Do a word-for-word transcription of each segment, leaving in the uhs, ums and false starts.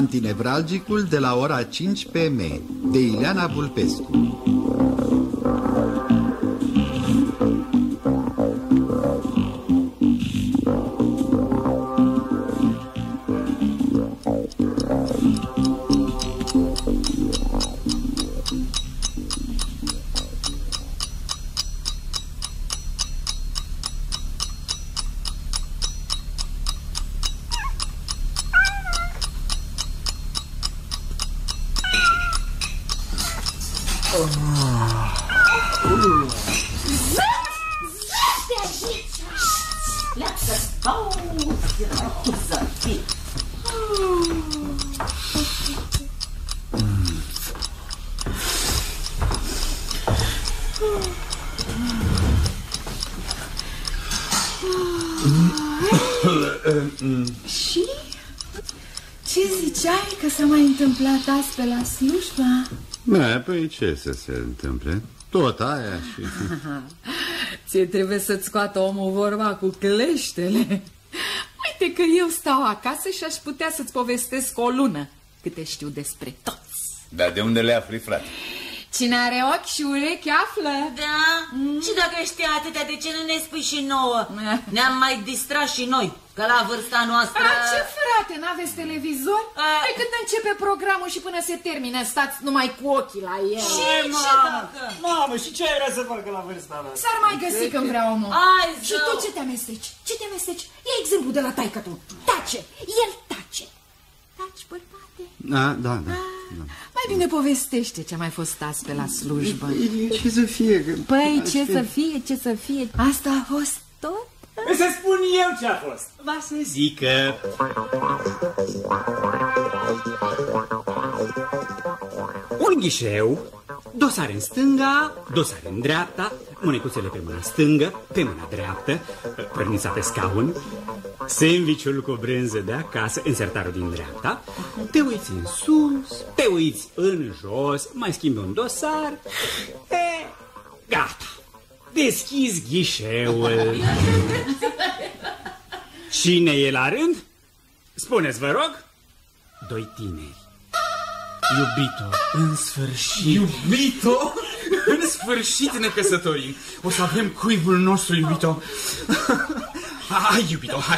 Antinevralgicul de la ora cinci p m de Ileana Vulpescu. Și? Ce ziceai că s-a mai întâmplat azi pe la slujba? Da, păi ce să se întâmple? Tot aia și... Ție trebuie să-ți scoată omul vorba cu cleștele. Uite că eu stau acasă și aș putea să-ți povestesc o lună câte știu despre toți. Dar de unde le afli, frate? Cine are ochi și urechi află. Da? Mm. Și dacă știi atâtea, de ce nu ne spui și nouă? Ne-am mai distrat și noi, că la vârsta noastră... A, ce frate, n-aveți televizor? A... Pe când începe programul și până se termină, stați numai cu ochii la el. Și ce dacă? Mamă, și ce ai vrea să facă la vârsta mea? S-ar mai găsi când vrea omul. Ai, și tu ce te amesteci? Ce te amesteci? Ia exemplu de la taică tu. Tace, el tace. Taci, bărbate. Da, da, da. Da. Mai bine povestește ce a mai fost azi pe la slujbă. Ce să fie? Păi, ce să fie, ce să fie. Asta a fost tot? Să spun eu ce a fost. Va să zică. Un ghișeu, dosare în stânga, dosare în dreapta, mânecuțele pe mâna stângă, pe mâna dreaptă, prăvnița pe scaun, sandwich-ul cu brânză de acasă, insertarul din dreapta, te uiți în sus, te uiți în jos, mai schimbi un dosar, e, gata, deschizi ghișeul. Cine e la rând? Spuneți, vă rog. Doi tineri. Iubito, în sfârșit. Iubito? În sfârșit ne căsătorim. O să avem cuibul nostru, iubito. Hai, iubito, hai.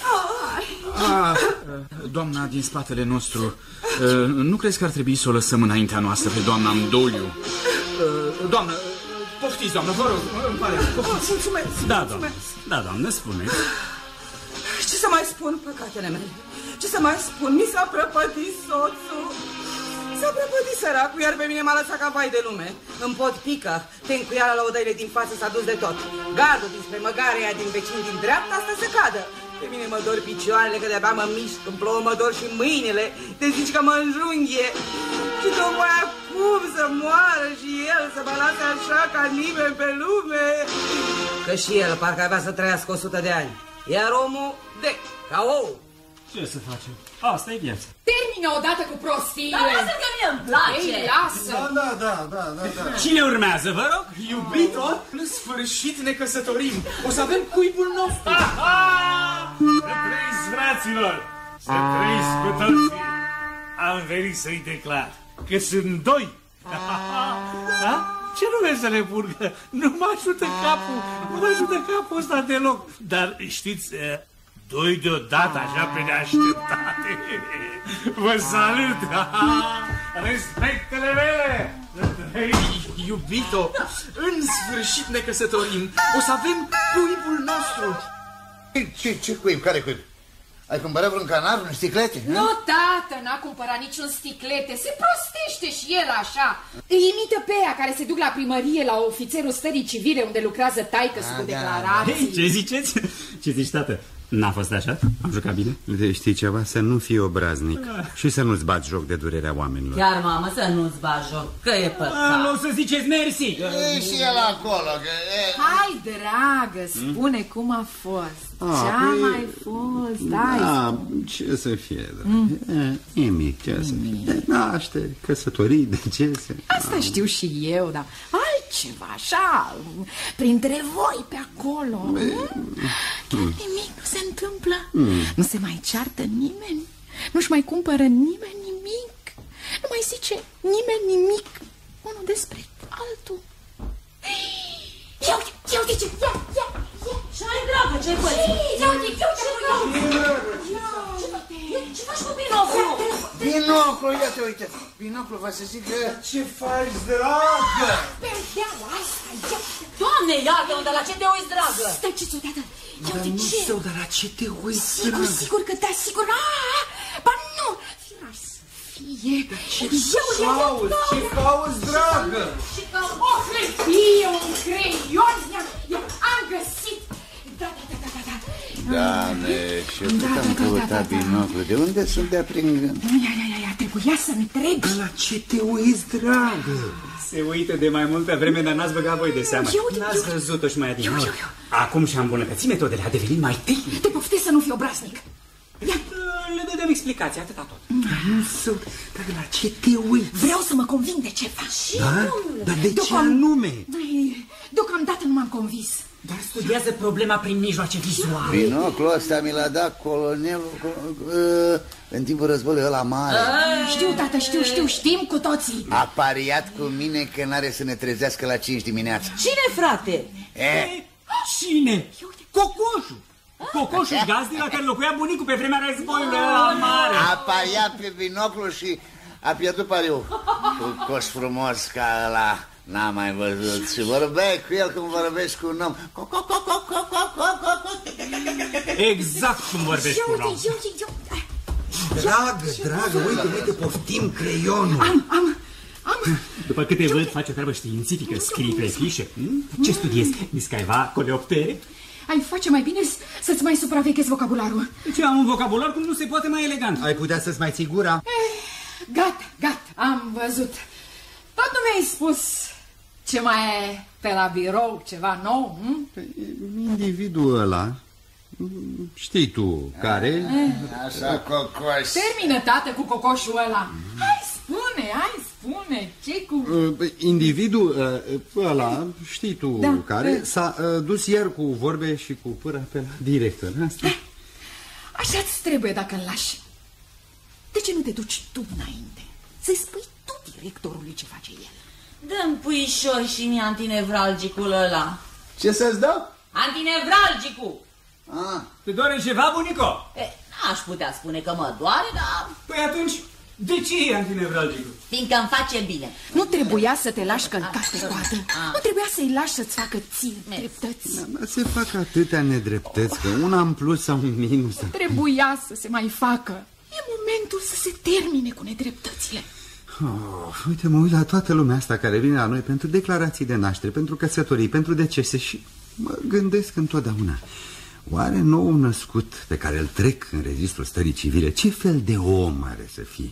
Ah, doamna din spatele nostru, nu crezi că ar trebui să o lăsăm înaintea noastră pe doamna Îndoliu? Doamnă, poftiți, doamnă, vă rog, îmi pare, poftiți. Mulțumesc, da, mulțumesc. doamnă, da, doamnă, spuneți. Ce să mai spun, păcatele mele? Ce să mai spun? Mi s-a prăpădit soțul. S-a prăpădit săracul, iar pe mine m-a lăsat ca vai de lume. Îmi pot pică, tencuiala la odăile din față s-a dus de tot. Gardul dinspre măgarea din vecin din dreapta asta să cadă. Pe mine mă dor picioarele, că de-abia mă mișc, îmi plouă, mă dor și mâinile. Te zici că mă înjunghie. Și tocmai acum să moară și el, să mă lase așa ca nimeni pe lume. Că și el parcă avea să trăiască o sută de ani. Iar omul, de, ca ou. Ce să facem? Asta e viața. Termină odată cu prostiile. Da, lasă că mie îmi place. Ei, lasă. Da, da, da, da, da, da. Cine urmează, vă rog? Iubito, în sfârșit ne căsătorim. O să avem cuibul nostru. Să trăiți, fraților! Să trăiți cu toții! Am venit să-i declar că sunt doi! Da? Ce nume să le pun? Că nu mă ajută capul, nu mă ajută capul ăsta deloc. Dar știți, doi deodată, așa pe neașteptate. Vă salut! Respectele mele! Iubito, în sfârșit ne căsătorim. O să avem cuibul nostru. Ce, ce cuib? Care cuib? Ai cumpărat vreun canar, vreun sticlete? Nu, tată, n-a cumpărat niciun sticlete. Se prostește și el așa. Îi imită pe aia care se duc la primărie, la ofițerul stării civile, unde lucrează taică-su cu declarații. Hey, ce ziceți? Ce zici, tată? N-a fost așa? Am jucat bine? De știi ceva? Să nu fii obraznic și să nu-ți bați joc de durerea oamenilor. Chiar, mamă, să nu-ți bagi joc, că e păcat. Nu o să ziceți mersi. E și el acolo, că e... Hai, dragă, spune cum a fost. Ce a mai fost? Dai. Da, ce să fie, mm. Nimic, ce să fie. Nașteri, căsătorii, decese. Asta știu și eu, dar altceva, așa, printre voi pe acolo. Chiar nimic nu se întâmplă. Mm. Nu se mai ceartă nimeni. Nu-și mai cumpără nimeni nimic. Nu mai zice nimeni nimic unul despre altul. Ia uite, ia uite ce, ia, ia, ia. Ce-ai, dragă, ce faci? Ia uite, ia uite, ce faci cu binoclu? Binoclu, ia te uite. Binoclu va să zic că... Ce faci, dragă? perdeaua asta, ia. Doamne, iartă-mă, dar la ce te uiți, dragă? Stai ce odată. Ia Dar uite nu ce. știu, dar la ce te uiți, Sigur, dragă? sigur că da, sigur. Ah, ba nu, firar să fie. Ce Ia, cauți? Ce cauți, dragă? O hârtie, un creion, am găsit. Da, da, da, da, da, da. Doamne, și eu Da, cât da, am da, căutat da, da, da. binoclu. De unde sunt de-a prin gând? Ia, ia, ia, ia, trebuia să întreb. Dar la ce te uiți, dragă? Se uită de mai multă vreme, dar n-ați băgat voi de seamă. Eu, eu, N-ați eu. văzut-o și mai adică. Eu, eu, eu. Acum și-a îmbunătățit metodele, a devenit mai tehnic. Te poftesc să nu fiu obraznic. Ia. Le dădem explicații, atâta tot. Nu sunt, dar la ce te uiți? Vreau să mă conving de ceva. Da? Dar de ce Deocam- anume? Ai, Deocamdată nu m-am convins. Dar studiază problema prin mijloace vizuale. Binoclul ăsta mi l-a dat colonelul uh, în timpul războiului ăla mare. Știu, tată, știu, știu, știm cu toții. A pariat cu mine că n-are să ne trezească la cinci dimineața. Cine, frate? E, Cine? Cocoșul. Cocoșul gazdii la care locuia bunicul pe vremea războiului ăla mare. a pariat pe binoclu și a pierdut pariul. Cu coș frumos ca ăla n-am mai văzut. Și vorbeai cu el cum vorbești cu un om. Exact cum vorbești cu un om. Eu, eu, eu. Dragă, dragă, uite, uite, poftim creionul. Am, am, am. După câte văd, face o treabă științifică, scrii pe fișe. Ce studiezi? Niscaiva, coleoptere? Ai face mai bine să-ți mai supraveghezi vocabularul. Ce am un vocabular cum nu se poate mai elegant. Ai putea să-ți mai ții gura? Gata, gata, am văzut. Tot nu mi-ai spus ce mai e pe la birou, ceva nou, hm? Individul ăla, știi tu care? Așa, cocoș. Termină, tată, cu cocoșul ăla. Hai, spune, hai, spune, ce cu... Uh, Individul uh, ăla, știi tu Da. care, s-a uh, dus ieri cu vorbe și cu pâra pe la director. Asta. Așa-ți trebuie dacă îl lași. De ce nu te duci tu înainte? Să-i spui tu directorului ce face el. Dă-mi puișor și mie antinevralgicul ăla. Ce să-ți dau? Antinevralgicul! Ah. Te doare ceva, bunico? E, n-aș putea spune că mă doare, dar Păi atunci, de ce e antinevralgicul? fiindcă îmi face bine. Nu trebuia să te lași călcat pe coadă. Nu trebuia să-i lași să-ți facă ție dreptăți. Dar se fac atâtea nedreptăți că una în plus sau un minus. Trebuia să se mai facă. E momentul să se termine cu nedreptățile. Oh, uite, mă uit la toată lumea asta care vine la noi pentru declarații de naștere, pentru căsătorii, pentru decese și mă gândesc întotdeauna, oare nou născut pe care îl trec în registrul stării civile, ce fel de om are să fie?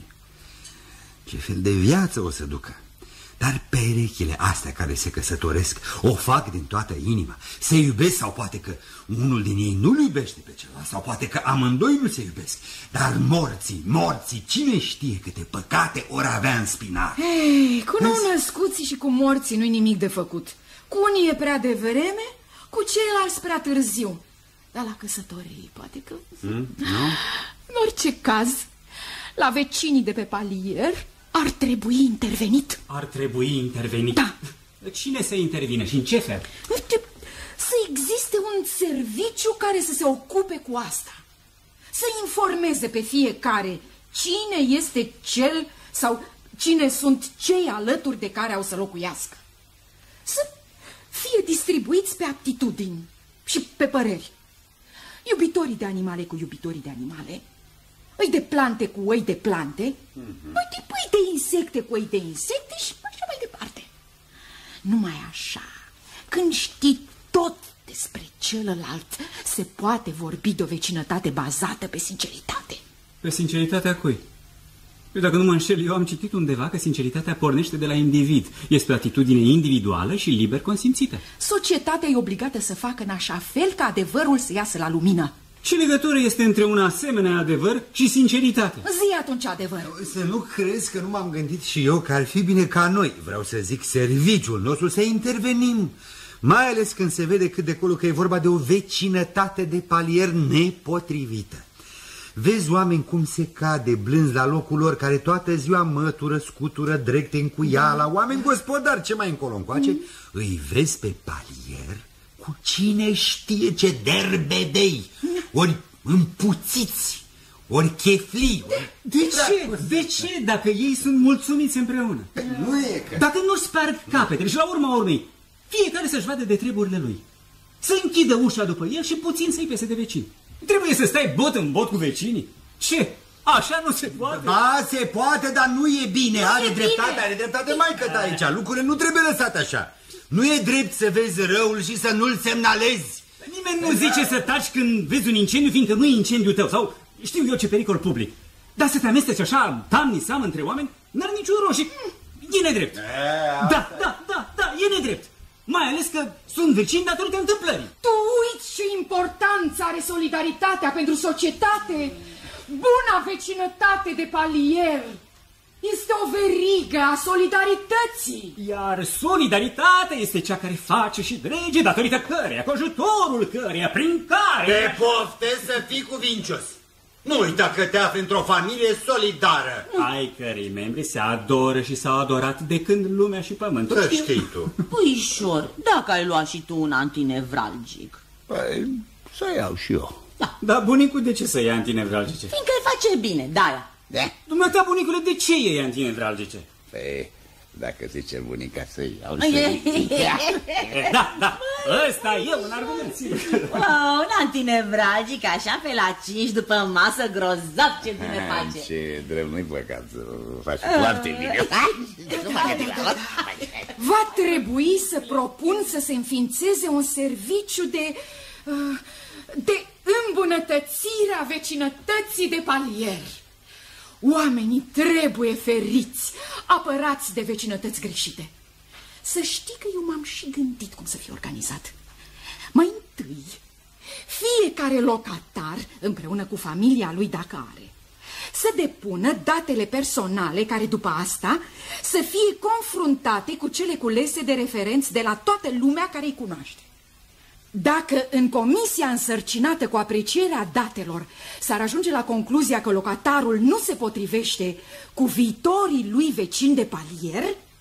Ce fel de viață o să ducă? Dar perechile astea care se căsătoresc o fac din toată inima. Se iubesc sau poate că unul din ei nu-l iubește pe celălalt, sau poate că amândoi nu se iubesc. Dar morții, morții, cine știe câte păcate ori avea în spinar. Ei, cu nou născuții și cu morții nu-i nimic de făcut. Cu unii e prea devreme, cu ceilalți prea târziu. Dar la căsătorii poate că... Mm, nu? În orice caz, la vecinii de pe palier ar trebui intervenit. Ar trebui intervenit. Da. Cine să intervine și în ce fel? Uite, să existe un serviciu care să se ocupe cu asta. Să informeze pe fiecare cine este cel sau cine sunt cei alături de care au să locuiască. Să fie distribuiți pe aptitudini și pe păreri. Iubitorii de animale cu iubitorii de animale, îi de plante cu oi de plante, mm-hmm. uite, păi de insecte cu oi de insecte și așa mai departe. Numai așa, când știi tot despre celălalt, se poate vorbi de o vecinătate bazată pe sinceritate. Pe sinceritatea cui? Eu, dacă nu mă înșel, eu am citit undeva că sinceritatea pornește de la individ. Este o atitudine individuală și liber consimțită. Societatea e obligată să facă în așa fel ca adevărul să iasă la lumină. Ce legătură este între un asemenea adevăr și sinceritate? Zi atunci adevărul. Să nu crezi că nu m-am gândit și eu că ar fi bine ca noi, vreau să zic serviciul nostru, să intervenim. Mai ales când se vede cât de acolo că e vorba de o vecinătate de palier nepotrivită. Vezi oameni cum se cade blânzi la locul lor, care toată ziua mătură, scutură, drecte în cuiala, oameni gospodari, ce mai încolo încoace, mm. îi vezi pe palier cu cine știe ce derbedei, ori împuțiți, ori cheflii. Ori... De ce? De ce dacă ei sunt mulțumiți împreună? Nu e că... Dacă nu sparg capetele și la urma urmei fiecare să-și vadă de treburile lui, să închidă ușa după el și puțin să-i pese de vecini. Trebuie să stai bot în bot cu vecinii? Ce? Așa nu se poate? Ba, se poate, dar nu e bine. Nu are e dreptate, bine. are dreptate maică ta aici. Lucrurile nu trebuie lăsate așa. Nu e drept să vezi răul și să nu-l semnalezi. Nimeni nu zice să taci când vezi un incendiu, fiindcă nu e incendiul tău, sau știu eu ce pericol public. Dar să te amesteci așa, tamni sam între oameni, n-ar niciun rost și e nedrept. Da, da, da, da, e nedrept. Mai ales că sunt vecini datorită întâmplării. Tu uiți ce importanță are solidaritatea pentru societate. Buna vecinătate de palier este o verigă a solidarității. Iar solidaritatea este cea care face și drege, datorită căreia, cu ajutorul căreia, prin care... Te poftezi să fii cuvincios. Nu uita că te afli într-o familie solidară. Ai cărei membri se adoră și s-au adorat de când lumea și pământul. Să știi tu. Puișor, dacă ai luat și tu un antinevralgic. Păi, să iau și eu. Da. Dar bunicul de ce să ia antinevralgice? Fiindcă îi face bine, de-aia. Da? Dumneata, bunicule, de ce iei antinevralgice? Păi, dacă zice bunica să iau, să Da, da, ăsta e un argument, sigur. Oh, un antinevralgic așa pe la cinci după masă, grozav ce bine face. Ce drept, nu-i păcat să faci foarte bine. Va trebui să propun să se înființeze un serviciu de... de îmbunătățire a vecinătății de palier. Oamenii trebuie feriți, apărați de vecinătăți greșite. Să știi că eu m-am și gândit cum să fie organizat. Mai întâi, fiecare locatar, împreună cu familia lui dacă are, să depună datele personale care după asta să fie confruntate cu cele culese de referenți de la toată lumea care îi cunoaște. Dacă în comisia însărcinată cu aprecierea datelor s-ar ajunge la concluzia că locatarul nu se potrivește cu viitorii lui vecini de palier,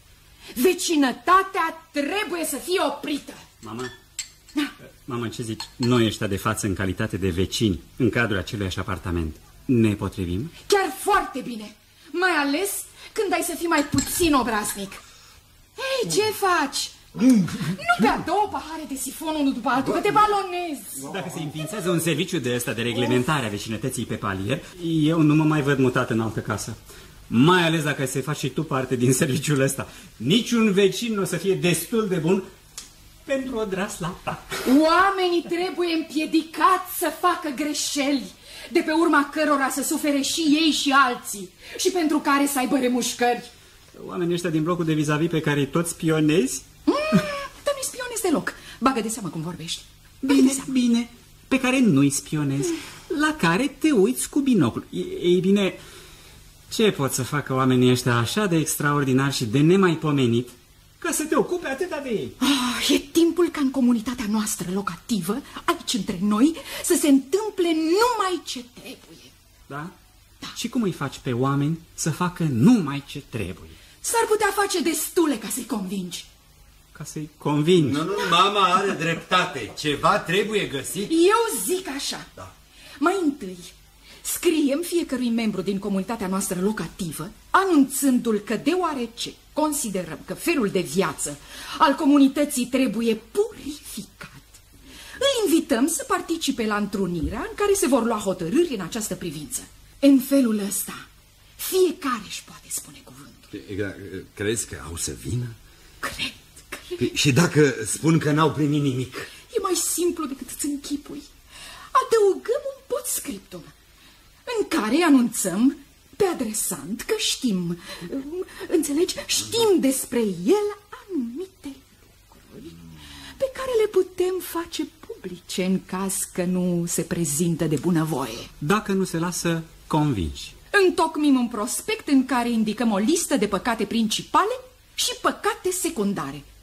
vecinătatea trebuie să fie oprită. Mama, da. Mama, ce zici? Noi ăștia de față în calitate de vecini în cadrul aceluiași apartament, ne potrivim? Chiar foarte bine, mai ales când ai să fii mai puțin obraznic. Hei, ce faci? Nu bea două pahare de sifon unul după altul, că te balonezi. Dacă se înființează un serviciu de ăsta de reglementare a vecinătății pe palier, eu nu mă mai văd mutat în altă casă. Mai ales dacă se faci și tu parte din serviciul ăsta. Niciun vecin nu o să fie destul de bun pentru o drasla ta. Oamenii trebuie împiedicați să facă greșeli, de pe urma cărora să sufere și ei și alții, și pentru care să aibă remușcări. Oamenii ăștia din blocul de vis-a-vis pe care îi tot spionezi? Mm, dar nu-i spionezi deloc. Bagă de seamă cum vorbești. Bine, bine, pe care nu-i spionezi, la care te uiți cu binocul. Ei bine, ce pot să facă oamenii ăștia așa de extraordinar și de nemaipomenit ca să te ocupe atâta de ei? Oh, e timpul ca în comunitatea noastră locativă, aici între noi, să se întâmple numai ce trebuie. Da? Da. Și cum îi faci pe oameni să facă numai ce trebuie? S-ar putea face destule ca să-i convingi. Ca să-i convingi? Nu, nu, mama are dreptate. Ceva trebuie găsit. Eu zic așa. Da. Mai întâi, scriem fiecărui membru din comunitatea noastră locativă, anunțându-l că deoarece considerăm că felul de viață al comunității trebuie purificat, îl invităm să participe la întrunirea în care se vor lua hotărâri în această privință. În felul ăsta, fiecare își poate spune cuvântul. Crezi că au să vină? Cred, cred. Și dacă spun că n-au primit nimic? E mai simplu decât îți închipui. Adăugăm un post-scriptum în care anunțăm pe adresant că știm, înțelegi, știm despre el anumite lucruri pe care le putem face publice în caz că nu se prezintă de bunăvoie. Dacă nu se lasă convinși. Întocmim un prospect în care indicăm o listă de păcate principale și păcate secundare,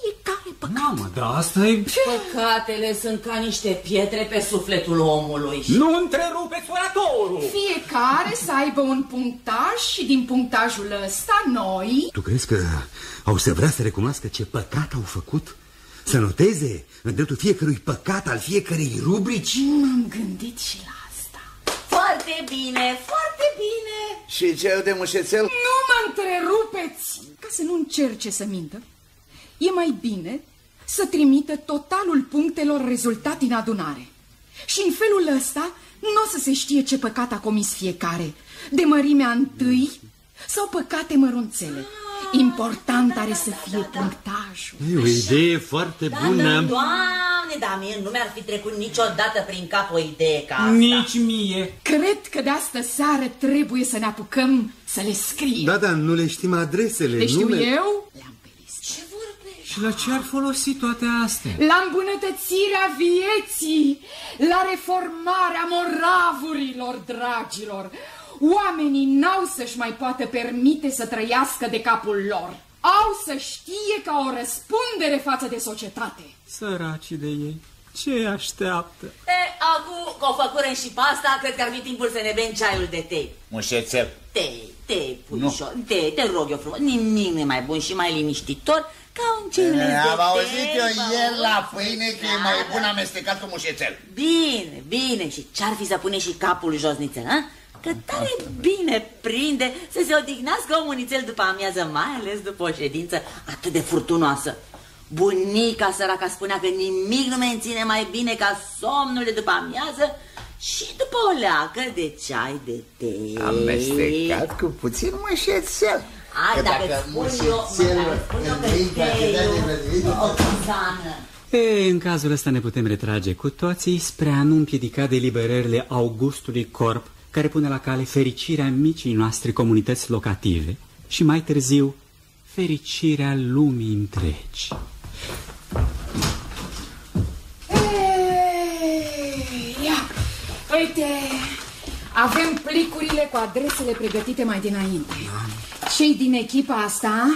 fiecare păcat. Mamă, da, asta e... Păcatele sunt ca niște pietre pe sufletul omului. Nu întrerupeți oratorul! Fiecare să aibă un punctaj și din punctajul ăsta noi... Tu crezi că au să vrea să recunoască ce păcat au făcut? Să noteze în dreptul fiecărui păcat al fiecărei rubrici? M-am gândit și la asta. Foarte bine, foarte bine. Și cel de mușețel? Nu mă întrerupeți! Ca să nu încerce să mintă, e mai bine să trimită totalul punctelor rezultat din adunare. Și în felul ăsta nu o să se știe ce păcat a comis fiecare, de mărimea întâi sau păcate mărunțele. Important are să fie punctajul. E o idee foarte bună. Da, Doamne, dar mie nu mi-ar fi trecut niciodată prin cap o idee ca asta. Nici mie. Cred că de astă seară trebuie să ne apucăm să le scriem. Da, da, nu le știm adresele. Le știu nume... eu? Le-am pe listă. Ce vorbești? Și la ce ar folosi toate astea? La îmbunătățirea vieții, la reformarea moravurilor, dragilor. Oamenii n-au să-și mai poată permite să trăiască de capul lor. Au să știe că au o răspundere față de societate. Săracii de ei, ce așteaptă? E, acum că o făcurăm și pasta, cred că ar fi timpul să ne bem ceaiul de tei. Mușețel. Tei, tei, puișor, tei, te rog eu frumos. Nimic nu e mai bun și mai liniștitor ca un cenuș de tei. Am auzit eu ieri la pâine că e mai bun amestecat cu mușețel. Bine, bine. Și ce-ar fi să pune și capul josnițel, ha? Că tare bine prinde să se odihnească omul nițel după amiază, mai ales după o ședință atât de furtunoasă. Bunica săraca spunea că nimic nu menține mai bine ca somnul de după amiază și după o leacă de ceai de tei. Amestecat cu puțin mușețel. Hai, dacă spun eu, spun eu că teiul o tizană. E, în cazul ăsta ne putem retrage cu toții spre a nu împiedica deliberările Augustului Corp, care pune la cale fericirea micii noastre comunități locative și mai târziu fericirea lumii întregi. Ei, ia, uite, avem plicurile cu adresele pregătite mai dinainte. Cei din echipa asta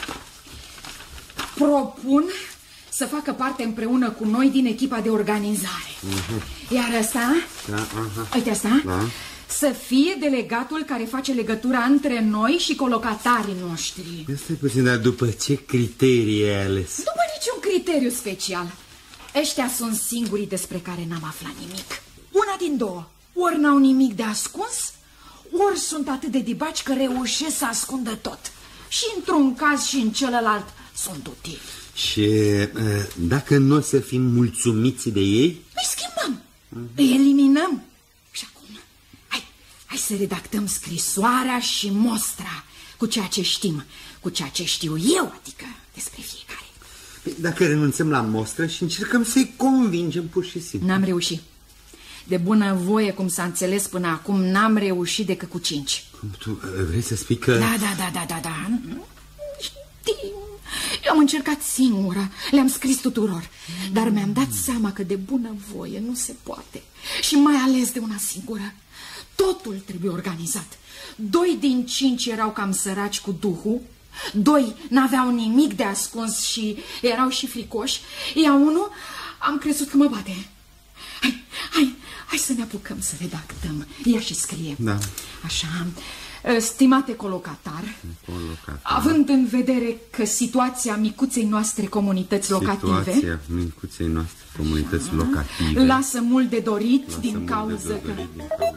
propun să facă parte împreună cu noi din echipa de organizare. Uh-huh. Iar ăsta, da, uh-huh. uite asta, da. Să fie delegatul care face legătura între noi și colocatarii noștri. Stai puțin, dar după ce criterii ai ales? După niciun criteriu special. Ăștia sunt singurii despre care n-am aflat nimic. Una din două. Ori n-au nimic de ascuns, ori sunt atât de dibaci că reușesc să ascundă tot. Și într-un caz și în celălalt sunt utili. Și dacă nu o să fim mulțumiți de ei? Îi schimbăm, uh-huh. Îi eliminăm. Și acum, hai, hai să redactăm scrisoarea și mostra cu ceea ce știm, cu ceea ce știu eu, adică despre fiecare. Dacă renunțăm la mostră și încercăm să-i convingem pur și simplu. N-am reușit. De bună voie, cum s-a înțeles până acum, n-am reușit decât cu cinci. Tu vrei să spui că... Da, da, da, da, da, da. Știi, eu am încercat singură, le-am scris tuturor, dar mi-am dat seama că de bună voie nu se poate. Și mai ales de una singură. Totul trebuie organizat. Doi din cinci erau cam săraci cu duhul, doi n-aveau nimic de ascuns și erau și fricoși, iar unul am crezut că mă bate. Hai, hai, hai să ne apucăm să redactăm. Ia și scrie. Da. Așa, stimate colocatar, colocatar, având în vedere că situația micuței noastre comunități locative, situația micuței noastre comunități Aha. locative lasă mult de dorit lasă din cauza că... din cauza...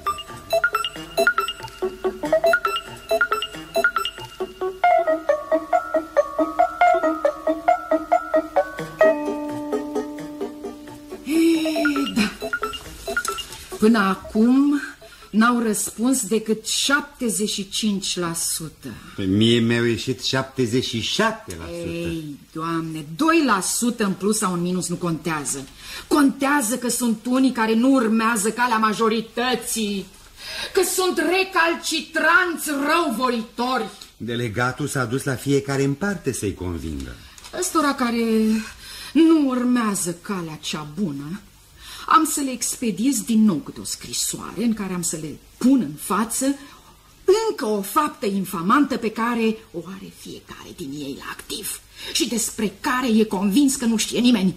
Până acum n-au răspuns decât șaptezeci și cinci la sută. Pe mie mi-au ieșit șaptezeci și șapte la sută. Ei, Doamne, doi la sută în plus sau în minus nu contează. Contează că sunt unii care nu urmează calea majorității, că sunt recalcitranți răuvoitori. Delegatul s-a dus la fiecare în parte să-i convingă. Ăstora care nu urmează calea cea bună, am să le expediez din nou câte o scrisoare în care am să le pun în față încă o faptă infamantă pe care o are fiecare din ei la activ și despre care e convins că nu știe nimeni.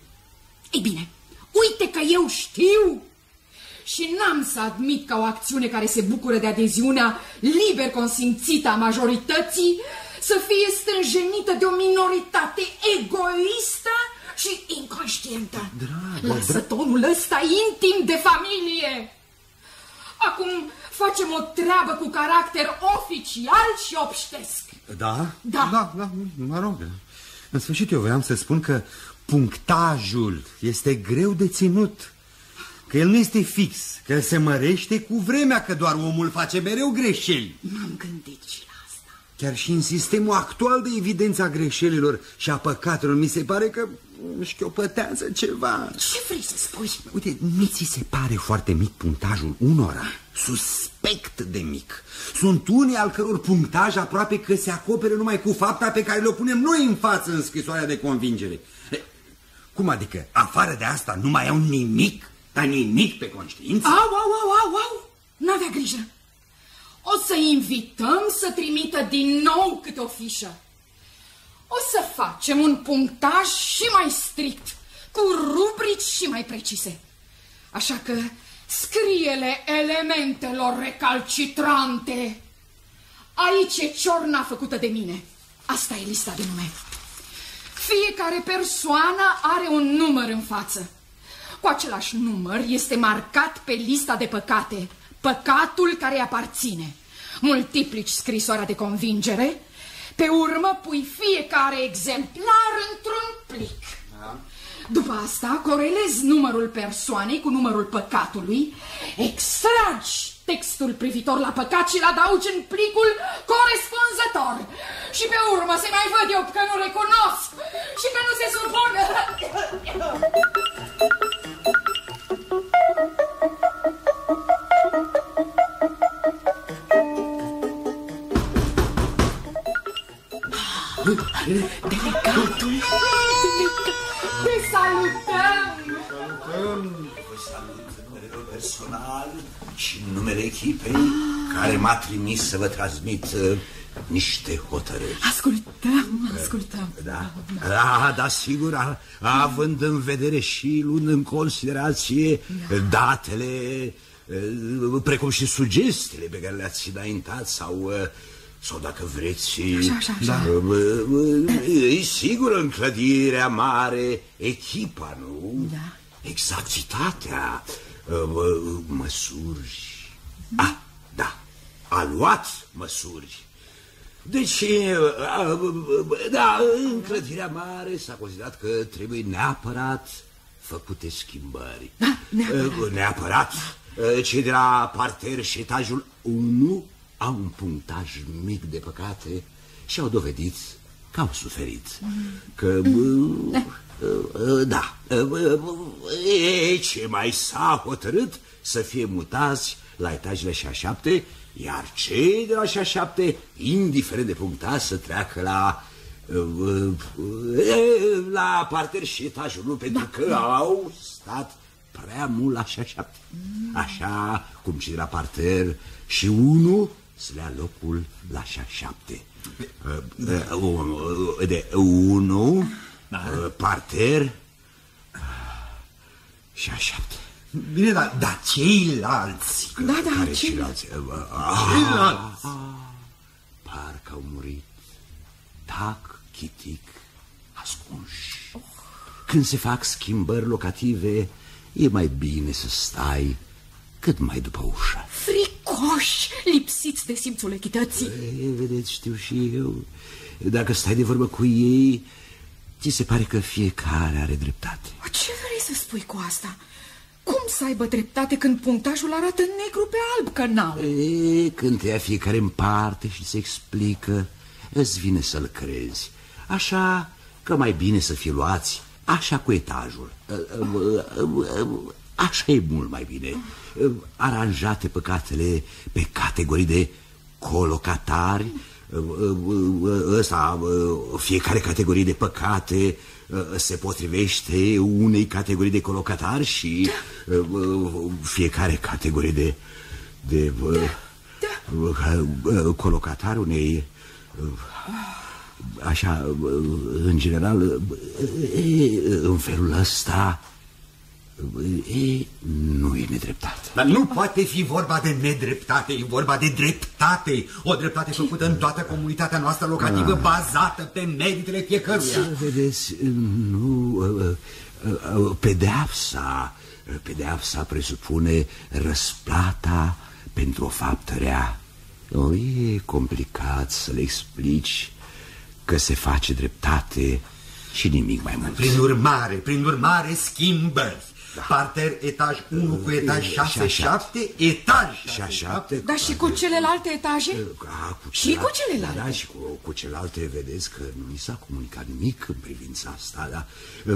Ei bine, uite că eu știu și n-am să admit ca o acțiune care se bucură de adeziunea liber consimțită a majorității să fie stânjenită de o minoritate egoistă și inconștientă. Dragă, Lasă dra... tonul ăsta intim de familie. Acum facem o treabă cu caracter oficial și obștesc. Da? Da. Da, da, mă rog. În sfârșit eu voiam să spun că punctajul este greu de ținut. Că el nu este fix, că el se mărește cu vremea, că doar omul face mereu greșeli. M-am gândit și la asta. Chiar și în sistemul actual de evidență a greșelilor și a păcatelor, mi se pare că șchiopătează ceva. Ce vrei să spui? Uite, nu ți se pare foarte mic punctajul unora? Suspect de mic. Sunt unii al căror punctaj aproape că se acoperă numai cu fapta pe care le punem noi în față în scrisoarea de convingere. Cum adică? Afară de asta nu mai au nimic? Dar nimic pe conștiință? Au, au, au, au, au! N-avea grijă. O să invităm să trimită din nou câte o fișă. O să facem un punctaj și mai strict, cu rubrici și mai precise. Așa că scrie-le elementelor recalcitrante. Aici e ciorna făcută de mine. Asta e lista de nume. Fiecare persoană are un număr în față. Cu același număr este marcat pe lista de păcate păcatul care îi aparține. Multiplici scrisoarea de convingere, pe urmă pui fiecare exemplar într-un plic. Da. După asta corelezi numărul persoanei cu numărul păcatului, extragi textul privitor la păcat și îl adaugi în plicul corespunzător. Și pe urmă se mai văd eu că nu recunosc și că nu se supun. Delegatul! Te salutăm! Salutăm! Vă salut în numele personal și în numele echipei care m-a trimis să vă transmit uh, niște hotărâri. Ascultăm, ascultăm. Da, da, da, sigur, având în vedere și luând în considerație da. datele, uh, precum și sugestiile pe care le-ați înaintat sau... Uh, Sau dacă vreți, așa, așa, așa. Da. E sigur înclădirea mare, echipa, nu? Da. Exactitatea, măsuri. Ah, da, a luat măsuri. Deci, da, înclădirea mare s-a considerat că trebuie neapărat făcute schimbări. Da, neapărat. Neapărat. Cei de la parter și etajul unu au un punctaj mic de păcate și au dovedit că au suferit. Că, da, e ce mai s-a hotărât să fie mutați la etajele și a șapte, iar cei de la și a șapte, indiferent de punctaj, să treacă la la parter și etajul unu, pentru că au stat prea mult la și a șapte. Așa cum cei de la parter și unu să le ia locul la și a șapte. De unu, parter și a șapte. Bine, dar da, ceilalți. Da, da, care ceilalți. Ceilalți. Parcă au murit. Tac, chitic, ascunși. Oh. Când se fac schimbări locative, e mai bine să stai cât mai după ușă. Fricoși, lipsiți de simțul echității. Ei, vedeți, știu și eu. Dacă stai de vorbă cu ei, ți se pare că fiecare are dreptate. Ce vrei să spui cu asta? Cum să aibă dreptate când punctajul arată negru pe alb că n-au? E, când te ia fiecare în parte și se explică, îți vine să-l crezi. Așa că mai bine să fie luați așa cu etajul. Așa e mult mai bine. Aranjate păcatele pe categorii de colocatari. Ăsta, fiecare categorie de păcate se potrivește unei categorii de colocatari și fiecare categorie de... de da, da. colocatari unei... Așa, în general, în felul ăsta, e, nu e nedreptate. Dar nu poate fi vorba de nedreptate, e vorba de dreptate. O dreptate făcută în toată comunitatea noastră locativă, ah. bazată pe meritele fiecăruia. Vedeți, nu... Pedeapsa, pedeapsa presupune răsplata pentru o faptă rea. O, e complicat să le explici că se face dreptate și nimic mai mult. Prin urmare, prin urmare, schimbări. Da. Parter, etaj unu cu etaj șase șapte, etaj șase șapte. Dar și cu celelalte etaje? A, cu și cu celelalte? Da, da, și cu, cu celelalte, vedeți că nu mi s-a comunicat nimic în privința asta, dar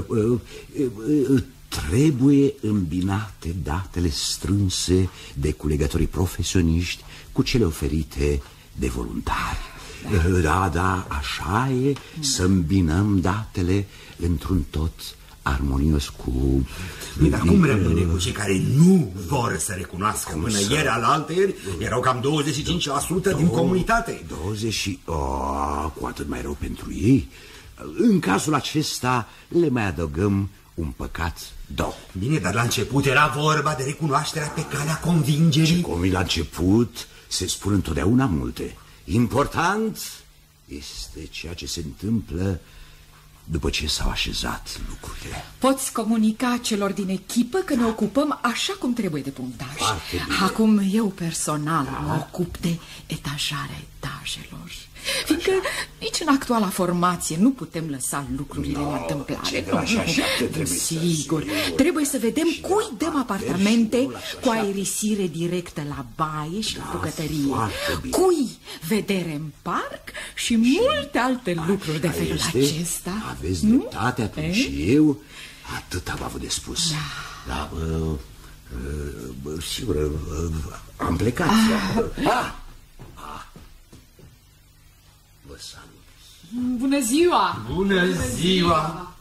trebuie îmbinate datele strânse de culegătorii profesioniști cu cele oferite de voluntari. Da, da, da, așa e, să îmbinăm datele într-un tot armonios cu... Dar cum rămâne cu cei care nu vor să recunoască? Până ieri alaltăieri erau cam douăzeci și cinci la sută din comunitate. douăzeci oh, cu atât mai rău pentru ei. În cazul acesta le mai adăugăm un păcat două. Bine, dar la început era vorba de recunoașterea pe calea convingerii. Cum la început se spun întotdeauna multe. Important este ceea ce se întâmplă după ce s-au așezat lucrurile. Poți comunica celor din echipă că ne ocupăm așa cum trebuie de punctaj. Acum eu personal da. mă ocup de etajarea etajelor. Fiindcă nici în actuala formație nu putem lăsa lucrurile no, la întâmplare. Nu, așa, așa, trebuie sigur, să trebuie să vedem cui dăm apartamente cu aerisire directă la baie și da, la bucătărie, cui vedere în parc și, și multe alte a, lucruri de felul este, acesta. Aveți dreptate, atunci e? eu atât am avut de spus. Da. Da, uh, uh, sigur, uh, am plecat. Ah. Ah. Bună ziua! Bună ziua!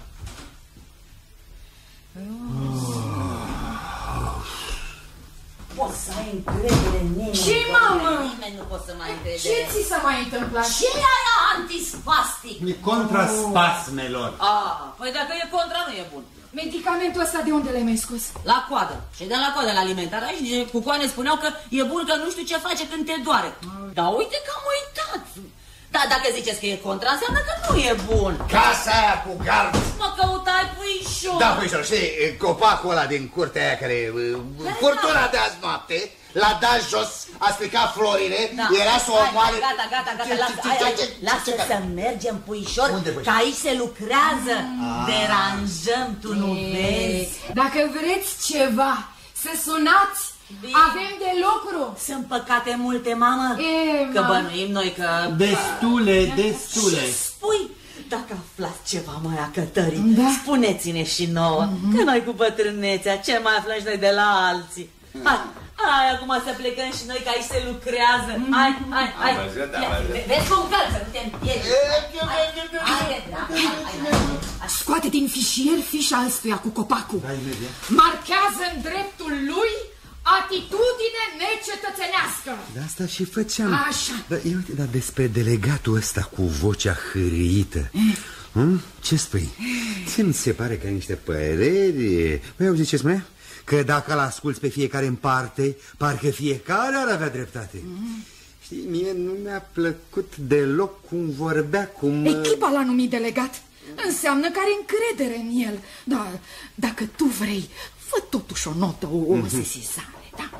Poți să ai încredere în nimeni. Ce, mamă? Nimeni nu poți să mai încredere. Ce ți s-a mai întâmplat? Ce e aia antispastic? E contra spasmelor. Ah, păi dacă e contra, nu e bun. Medicamentul ăsta de unde l-ai mai scos? La coadă. Și de la coadă la alimentară și cu coane spuneau că e bun, că nu știu ce face când te doare. Dar uite că am uitat. Da, dacă ziceți că e contra, înseamnă că nu e bun. Casa aia cu gard. Mă căutai puișor. Da, puișor, știi, copacul ăla din curtea aia care... Furtuna de azi noapte l-a dat jos, a stricat florile, da. Era să o omoare... Gata, gata, gata, lasă, lasă să mergem, puișor, că aici se lucrează. Deranjăm, tu nu vezi. Dacă vreți ceva, să sunați. Bine. Avem de lucru. Sunt păcate multe, mamă. E, că bănuim noi că... Destule, destule. Ce spui? Dacă aflați ceva, mai a Cătării, da. spuneți-ne și nouă, mm-hmm. că noi cu bătrânețea, ce mai aflăm și noi de la alții. Hai, hai, acum să plecăm și noi, că aici se lucrează. Mm-hmm. Hai, hai, hai. Vezi cum calță, nu te împiedici. Scoate din fișier fișa ăstuia cu copacul. Marchează în dreptul lui atitudine necetățenească. De asta și făceam. Așa. Dar, uite, dar despre delegatul ăsta cu vocea hârâită, hm? Ce spui? Ți-mi se pare că ai niște păreri? Păi, auzi ce spunea? Că dacă l-asculți pe fiecare în parte, parcă fiecare ar avea dreptate. Mm. Știi, mie nu mi-a plăcut deloc cum vorbea, cum... Echipa l-a numit delegat. Înseamnă că are încredere în el. Dar dacă tu vrei, fă totuși o notă, o, o sesizare, da?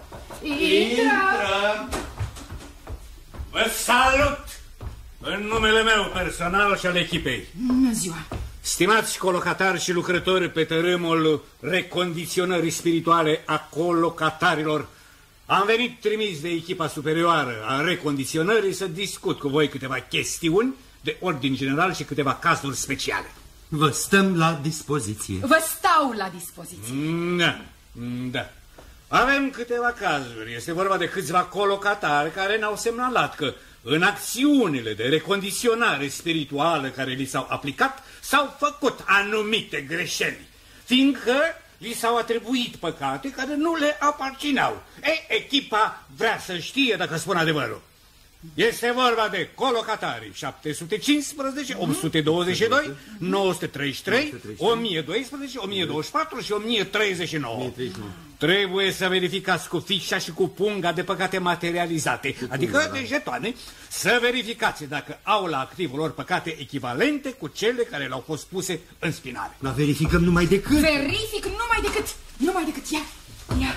Intră! Vă salut! În numele meu personal și al echipei. Bună ziua! Stimați colocatari și lucrători pe tărâmul recondiționării spirituale a colocatarilor, am venit trimis de echipa superioară a recondiționării să discut cu voi câteva chestiuni de ordin general și câteva cazuri speciale. Vă stăm la dispoziție. Vă stau la dispoziție. Da, da. Avem câteva cazuri. Este vorba de câțiva colocatari care ne-au semnalat că în acțiunile de recondiționare spirituală care li s-au aplicat s-au făcut anumite greșeli, fiindcă li s-au atribuit păcate care nu le aparțineau. E, echipa vrea să știe dacă spun adevărul. Este vorba de colocatari șapte sute cincisprezece, opt sute douăzeci și doi, nouă sute treizeci și trei, o mie doisprezece, o mie douăzeci și patru și o mie treizeci și nouă. Trebuie să verificați cu fișa și cu punga de păcate materializate, adică de jetoane, să verificați dacă au la activul lor păcate echivalente cu cele care le-au fost puse în spinare. La verificăm numai decât. Verific numai decât. Numai decât. Ia. Ia.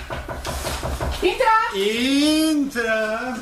Intră! Intră!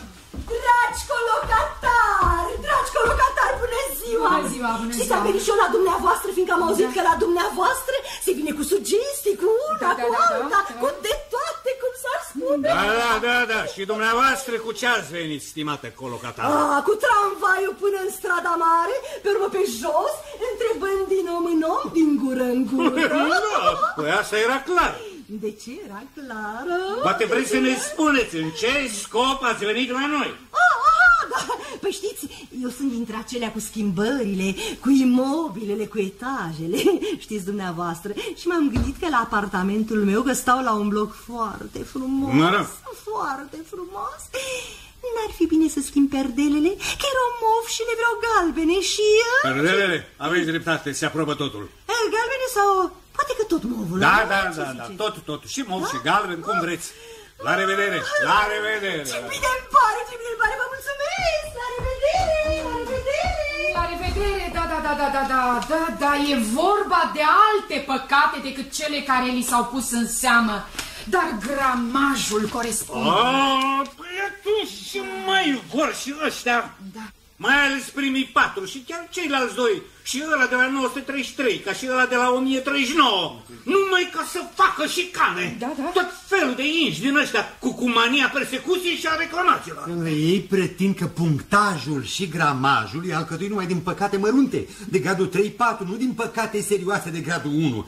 Dragi colocatari, dragi colocatari, bună ziua! Bună ziua, bună ziua! Știți, am venit și eu la dumneavoastră, fiindcă am auzit da. că la dumneavoastră se vine cu sugestii, cu una, da, cu da, alta, da, da. cu de toate, cum s-ar spune. Da, da, da, da, și dumneavoastră cu ce ați venit, stimată colocatare? Ah, cu tramvaiul până în strada mare, pe urmă pe jos, întrebând din om în om, din gură în gură. Da, păi asta era clar. De ce era clară? Poate vreți să ne spuneți în ce scop ați venit la noi? Ah, ah, da. Păi știți, eu sunt dintre acelea cu schimbările, cu imobilele, cu etajele, știți dumneavoastră. Și m-am gândit că la apartamentul meu, că stau la un bloc foarte frumos, Mără. foarte frumos, n-ar fi bine să schimb perdelele, că erau mov și le vreau galbene și... Perdelele? Aveți dreptate, se aprobă totul. Galbene sau... Poate că tot movul. Da, da, da, da, tot, tot. Și mov și galben, cum vreți. La revedere, la revedere. Ce bine îmi pare, ce bine îmi pare, vă mulțumesc. La revedere, la revedere. La revedere, da, da, da, da, da, da, da, da, e vorba de alte păcate decât cele care li s-au pus în seamă. Dar gramajul corespunde. Oh, păi atunci mai vor și ăștia. Da. Mai ales primii patru și chiar ceilalți doi. Și ăla de la nouă sute treizeci și trei, ca și ăla de la o mie treizeci și nouă. Numai ca să facă șicane. Da, da. Tot felul de inși din ăștia, cu, cu mania persecuției și a reclamațiilor. Ei pretind că punctajul și gramajul e alcătuit numai din păcate mărunte, de gradul trei patru, nu din păcate serioase de gradul unu.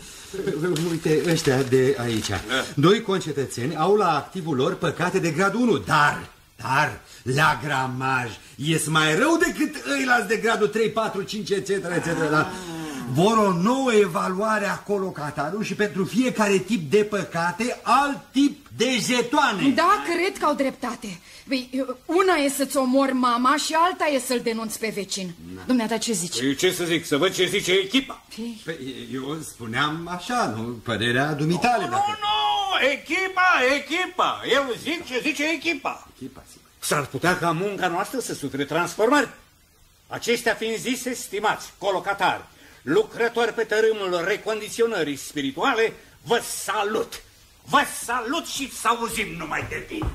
Uite, ăștia de aici. Da. Doi concetățeni au la activul lor păcate de gradul unu, dar... Dar la gramaj ies mai rău decât ăilalți de gradul trei, patru, cinci, et cetera, et cetera. Vor o nouă evaluare a colocatarului și pentru fiecare tip de păcate alt tip de jetoane. Da, cred că au dreptate. Băi, una e să-ți omori mama și alta e să-l denunți pe vecin. Da. Dumneata, ce zici? Păi, ce să zic? Să văd ce zice echipa. Păi, eu spuneam așa, nu? Părerea dumitale. Nu, dacă... nu, nu, echipa, echipa. Eu zic ce zice echipa. Echipa, sigur. S-ar putea ca munca noastră să sufere transformări. Acestea fiind zise, stimați colocatari, lucrători pe tărâmul recondiționării spirituale, vă salut! Vă salut și să auzim numai de tine!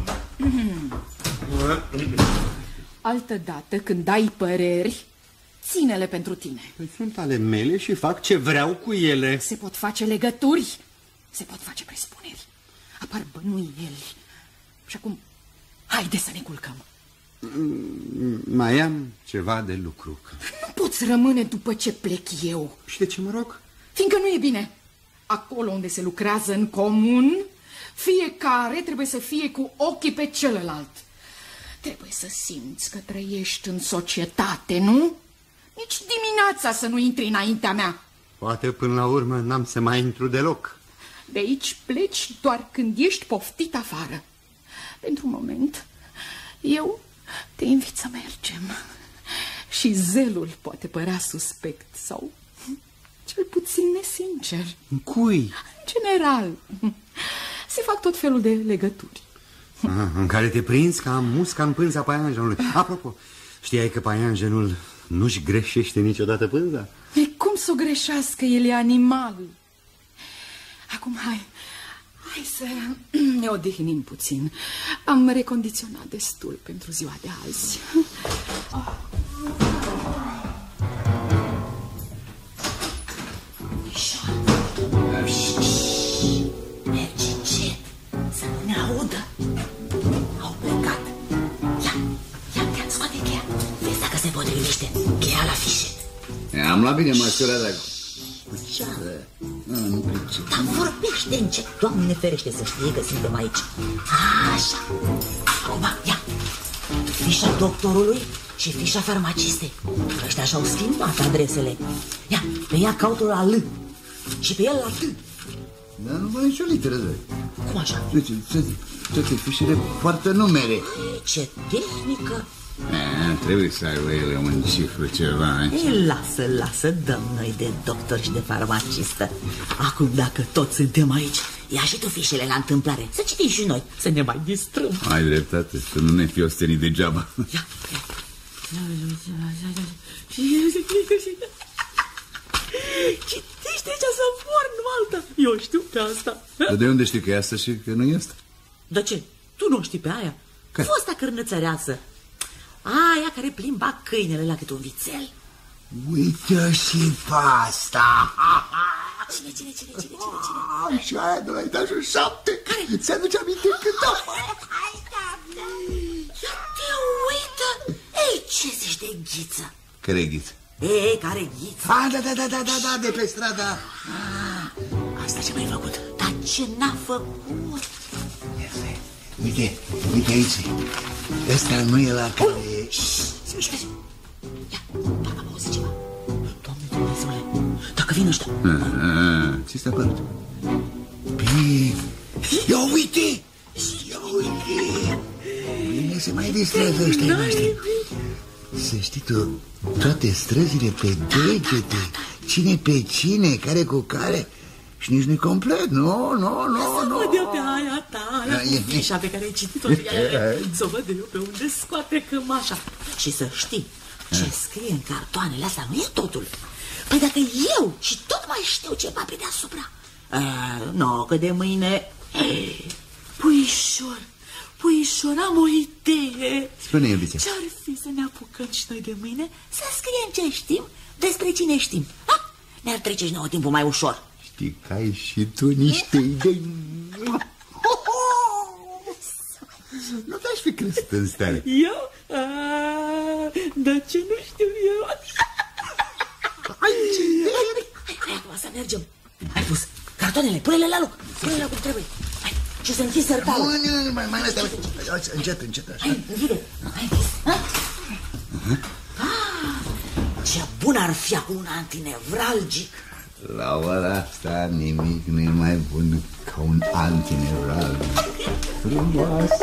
Altă dată, când ai păreri, ține-le pentru tine. Păi sunt ale mele și fac ce vreau cu ele. Se pot face legături, se pot face presupuneri, apar bănuieli. Și acum, haide să ne culcăm. Mai am ceva de lucru. Nu poți rămâne după ce plec eu. Și de ce mă rog? Fiindcă nu e bine. Acolo unde se lucrează în comun, fiecare trebuie să fie cu ochii pe celălalt. Trebuie să simți că trăiești în societate, nu? Nici dimineața să nu intri înaintea mea. Poate până la urmă n-am să mai intru deloc. De aici pleci doar când ești poftit afară. Pentru un moment, eu te invit să mergem. Și zelul poate părea suspect sau cel puțin nesincer. Cui? General, se fac tot felul de legături. Ah, în care te prinzi ca musca în pânza paianjenului. Apropo, știai că paianjenul nu-și greșește niciodată pânza? E cum să o greșească, el e animal. Acum hai, hai să ne odihnim puțin. Am recondiționat destul pentru ziua de azi. Oh. Mergi încet, să nu ne audă. Au plecat. Ia, ia, ia, scoate cheia. Vezi dacă se potrivește cheia la fișet. Am luat bine măsura, dar... Ceară. Dar vorbește încet. Doamne ferește să știe că suntem aici. Așa. Acum, ia. Fișa doctorului și fișa farmacistei. Ăștia și-au schimbat adresele. Ia, pe ea caută la L și pe el la T. Dar nu mai nicio literă, doi. Cum așa? Uite, toate fișele poartă numere. Ce tehnică! A, trebuie să aibă ele un cifru ceva. Ei, lasă, lasă, dăm noi de doctor și de farmacistă. Acum, dacă toți suntem aici, ia și tu fișele la întâmplare. Să citim și noi, să ne mai distrăm. Ai dreptate, să nu ne fi ostenit degeaba. Ia, ia. Citește aici să mor, nu alta. Eu știu pe asta. Dar de unde știi că e asta și că nu e asta? De ce? Tu nu știi pe aia? Care? Fosta cârnățăreasă. Aia care plimba câinele la câte un vițel. Uite și pe asta. Cine, cine, cine, cine, cine, cine? Și aia de la etajul șapte. Care? Ți-aduce aminte cât a fost? Ia te uită. Ei, ce zici de Ghiță? Care Ghiță? Ei, care Ghiță? Ah, da, da, da, da, da, da, de pe strada. Ah, asta ce mai făcut? Dar ce n-a făcut? Uite, uite aici. Ăsta nu e la care... Să mișcă. Ia, parcă am auzit ceva. Doamne Dumnezeule, dacă vin ăștia. Ce ți-a părut? Bine. Ia uite! Ia uite! Bine se mai distrează ăștia noștri. Să știi tu, toate străzile pe degete, cine pe cine, care cu care... Și nici nu-i complet, nu, nu, nu, Să nu. văd eu pe aia ta, aia cu fișa pe care ai citit-o. Să văd eu pe unde scoate cămașa. Și să știi, ce scrie în cartoanele astea nu e totul. Păi dacă eu și tot mai știu ceva pe deasupra. Nu, că de mâine... Puișor, puișor, am o idee. Spune, iubiție. Ce-ar fi să ne apucăm și noi de mâine să scriem ce știm despre cine știm? Ha? Ne-ar trece și nouă timpul mai ușor. Știi că ai și tu niște idei. Nu te-aș fi crezut în stare. Eu? Dar ce nu știu eu? Hai, ce idei! Hai, hai, acum să mergem. Hai, pus, cartoanele, pune-le la loc. Pune-le cum trebuie. Hai, și să închizi sertarul. Nu, nu, mai, mai lăsă, încet, încet, așa. Hai, închide. Hai, ce bun ar fi acum un antinevralgic. La ora asta nimic nu e mai bun ca un antinevralgic. Frumoasă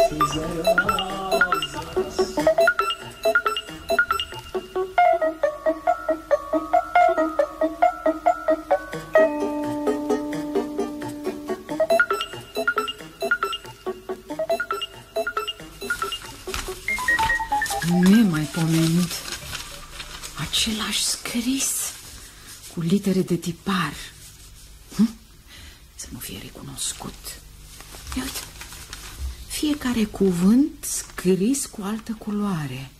Nemaipomenit. Același scris cu litere de tipar. Hm? Să nu fie recunoscut. Ia uite. Fiecare cuvânt scris cu altă culoare.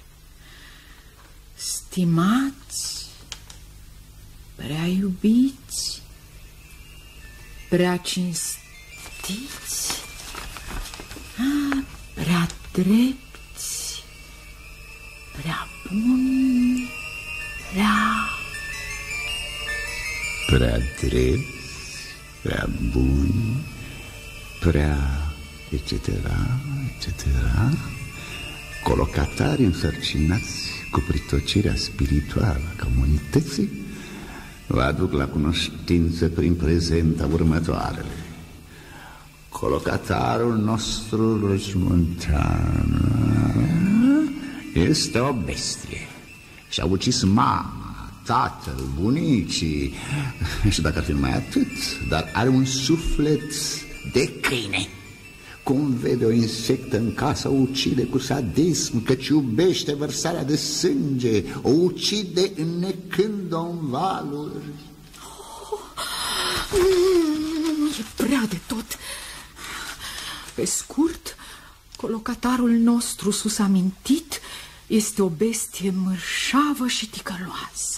Stimați, prea iubiți, prea cinstiți, a, prea drepți, prea buni, prea... Prea drept, prea bun, prea et cetera, et cetera. Colocatari însărcinați cu pritocirea spirituală a comunității vă aduc la cunoștință prin prezenta următoarele. Colocatarul nostru regimontano este o bestie și a ucis mama, tatăl, bunicii și dacă ar fi numai atât, dar are un suflet de câine. Cum vede o insectă în casă, o ucide cu sadism, căci iubește vărsarea de sânge, o ucide înnecând-o în valuri. Oh, mm, e prea de tot. Pe scurt, colocatarul nostru sus amintit este o bestie mărșavă și ticăloasă.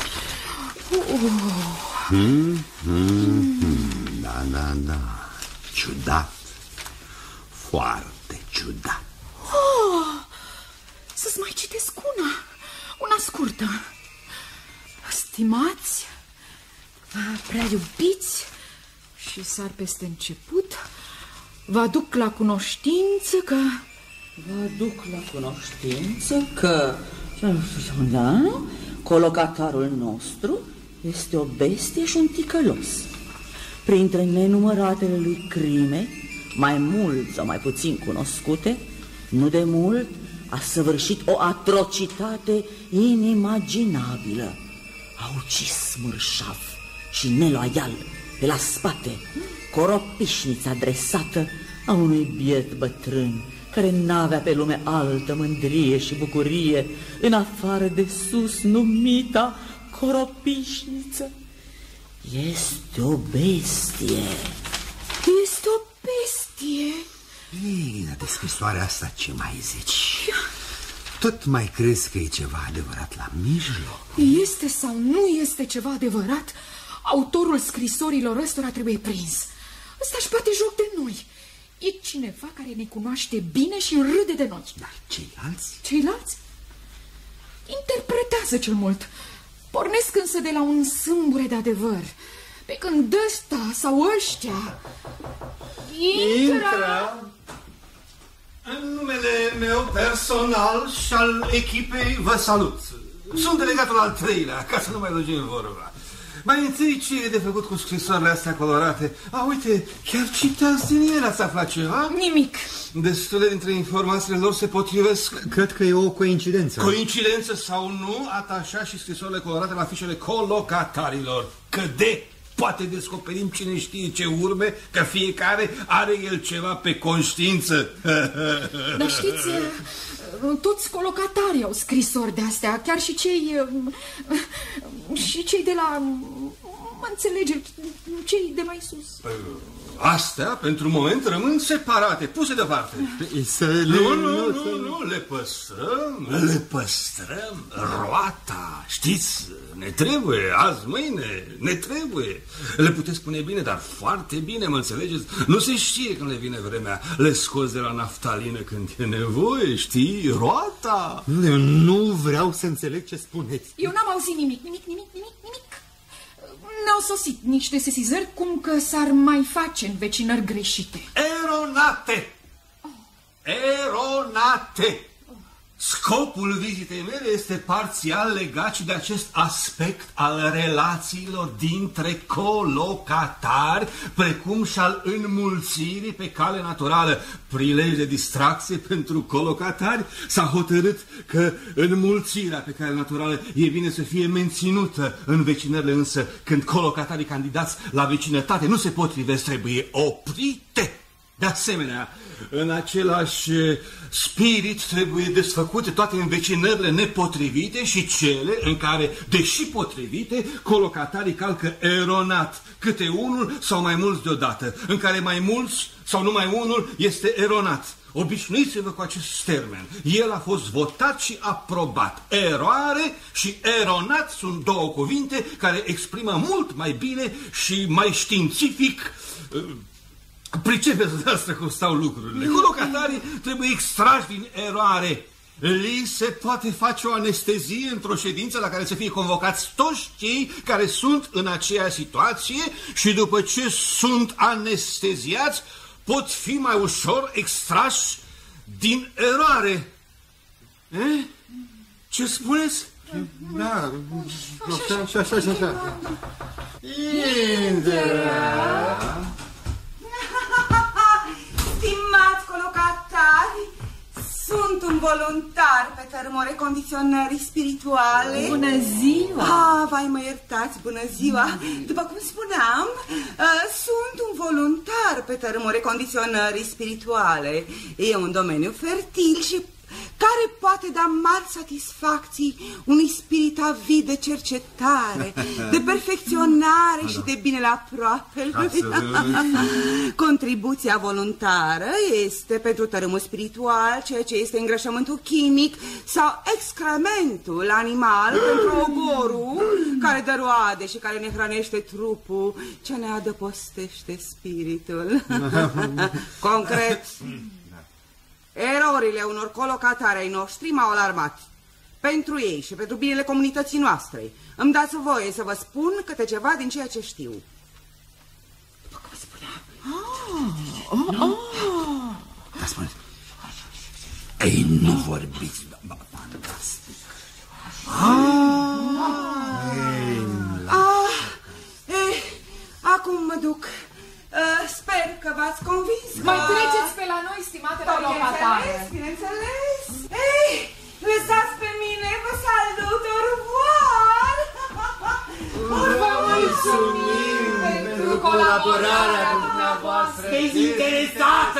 Oh. Hmm, hmm, hmm. Da, da, da. Ciudat. Foarte ciudat. Oh, să-ți mai citesc una, una scurtă. Stimați, prea iubiți și sar peste început, vă aduc la cunoștință că... Vă aduc la cunoștință că... Da? Colocatarul nostru este o bestie și un ticălos. printre nenumăratele lui crime, mai mult sau mai puțin cunoscute, nu de mult a săvârșit o atrocitate inimaginabilă. A ucis mărșav și neloial pe la spate coropișnița adresată a unui biet bătrân care n-avea pe lume altă mândrie și bucurie în afară de sus numita coropișniță. Este o bestie. Este o bestie. Bine, de scrisoarea asta ce mai zici? Tot mai crezi că e ceva adevărat la mijloc? Este sau nu este ceva adevărat? Autorul scrisorilor ăstora trebuie prins. Ăsta își bate joc de noi. E cineva care ne cunoaște bine și râde de noi. Dar ceilalți? Ceilalți? Interpretează cel mult. Pornesc însă de la un sâmbure de adevăr. Pe când ăsta sau ăștia... Intră! Intră! În numele meu personal și al echipei vă salut. Sunt delegatul al treilea, ca să nu mai lungim vorba. Mai întâi, ce e de făcut cu scrisoarele astea colorate? A, uite, chiar citați din ele, ați aflat ceva? Nimic. Destule dintre informațiile lor se potrivesc. Cred că e o coincidență. Coincidență sau nu, atașa și scrisorile colorate la fișele colocatarilor. Că de poate descoperim cine știe ce urme, că fiecare are el ceva pe conștiință. Dar știți, toți colocatarii au scrisori de-astea, chiar și cei... și cei de la... mă înțelegeți, cei de mai sus. Astea, pentru moment, rămân separate, puse deoparte. Să le... Nu, nu, nu, nu, le păstrăm, le păstrăm. Roata, știți, ne trebuie, azi, mâine, ne trebuie. Le puteți spune bine, dar foarte bine, mă înțelegeți? Nu se știe când le vine vremea. Le scoți de la naftalină când e nevoie, știi? Roata. Eu nu vreau să înțeleg ce spuneți. Eu n-am auzit nimic, nimic, nimic, nimic, nimic. Ne-au sosit niște sesizări cum că s-ar mai face învecinări greșite. Eronate! Eronate! Scopul vizitei mele este parțial legat și de acest aspect al relațiilor dintre colocatari, precum și al înmulțirii pe cale naturală. Prilej de distracție pentru colocatari. S-a hotărât că înmulțirea pe cale naturală e bine să fie menținută. În vecinările însă, când colocatarii candidați la vecinătate nu se potrivesc, trebuie oprite. De asemenea, în același spirit trebuie desfăcute toate învecinările nepotrivite și cele în care, deși potrivite, colocatarii calcă eronat, câte unul sau mai mulți deodată, în care mai mulți sau numai unul este eronat. Obișnuiți-vă cu acest termen. El a fost votat și aprobat. Eroare și eronat sunt două cuvinte care exprimă mult mai bine și mai științific. Pricepeți dumneavoastră cum stau lucrurile. Colocatarii trebuie extrași din eroare. Li se poate face o anestezie într-o ședință la care să fie convocați toți cei care sunt în aceea situație și după ce sunt anesteziați pot fi mai ușor extrași din eroare. Eh? Ce spuneți? Da, așa, așa, așa, așa. Indra! Stimați colocatari, sunt un voluntar pe tărâmul recondiționării spirituale. Bună ziua! Ah, vai, mă iertați, bună ziua! După cum spuneam, uh, sunt un voluntar pe tărâmul recondiționării spirituale. E un domeniu fertil și care poate da mari satisfacții unui spirit avid de cercetare, de perfecționare și de binele aproapelui. Contribuția voluntară este pentru tărâmul spiritual ceea ce este îngrășământul chimic sau excrementul animal pentru ogorul care dă roade și care ne hrănește trupul, ce ne adăpostește spiritul. Concret, erorile unor colocatari ai noștri m-au alarmat. Pentru ei și pentru binele comunității noastre, îmi dați voie să vă spun câte ceva din ceea ce știu. După cum spuneam. Oh, oh, oh. Da, spuneți. Ei, nu vorbiți. Fantastic. Ah, ah, eh, acum mă duc. Stimată colocatare. Bineînțeles. Ei, lăsați pe mine, vă salut, orvoar! Vă mulțumim pentru colaborarea dumneavoastră. Ești interesată!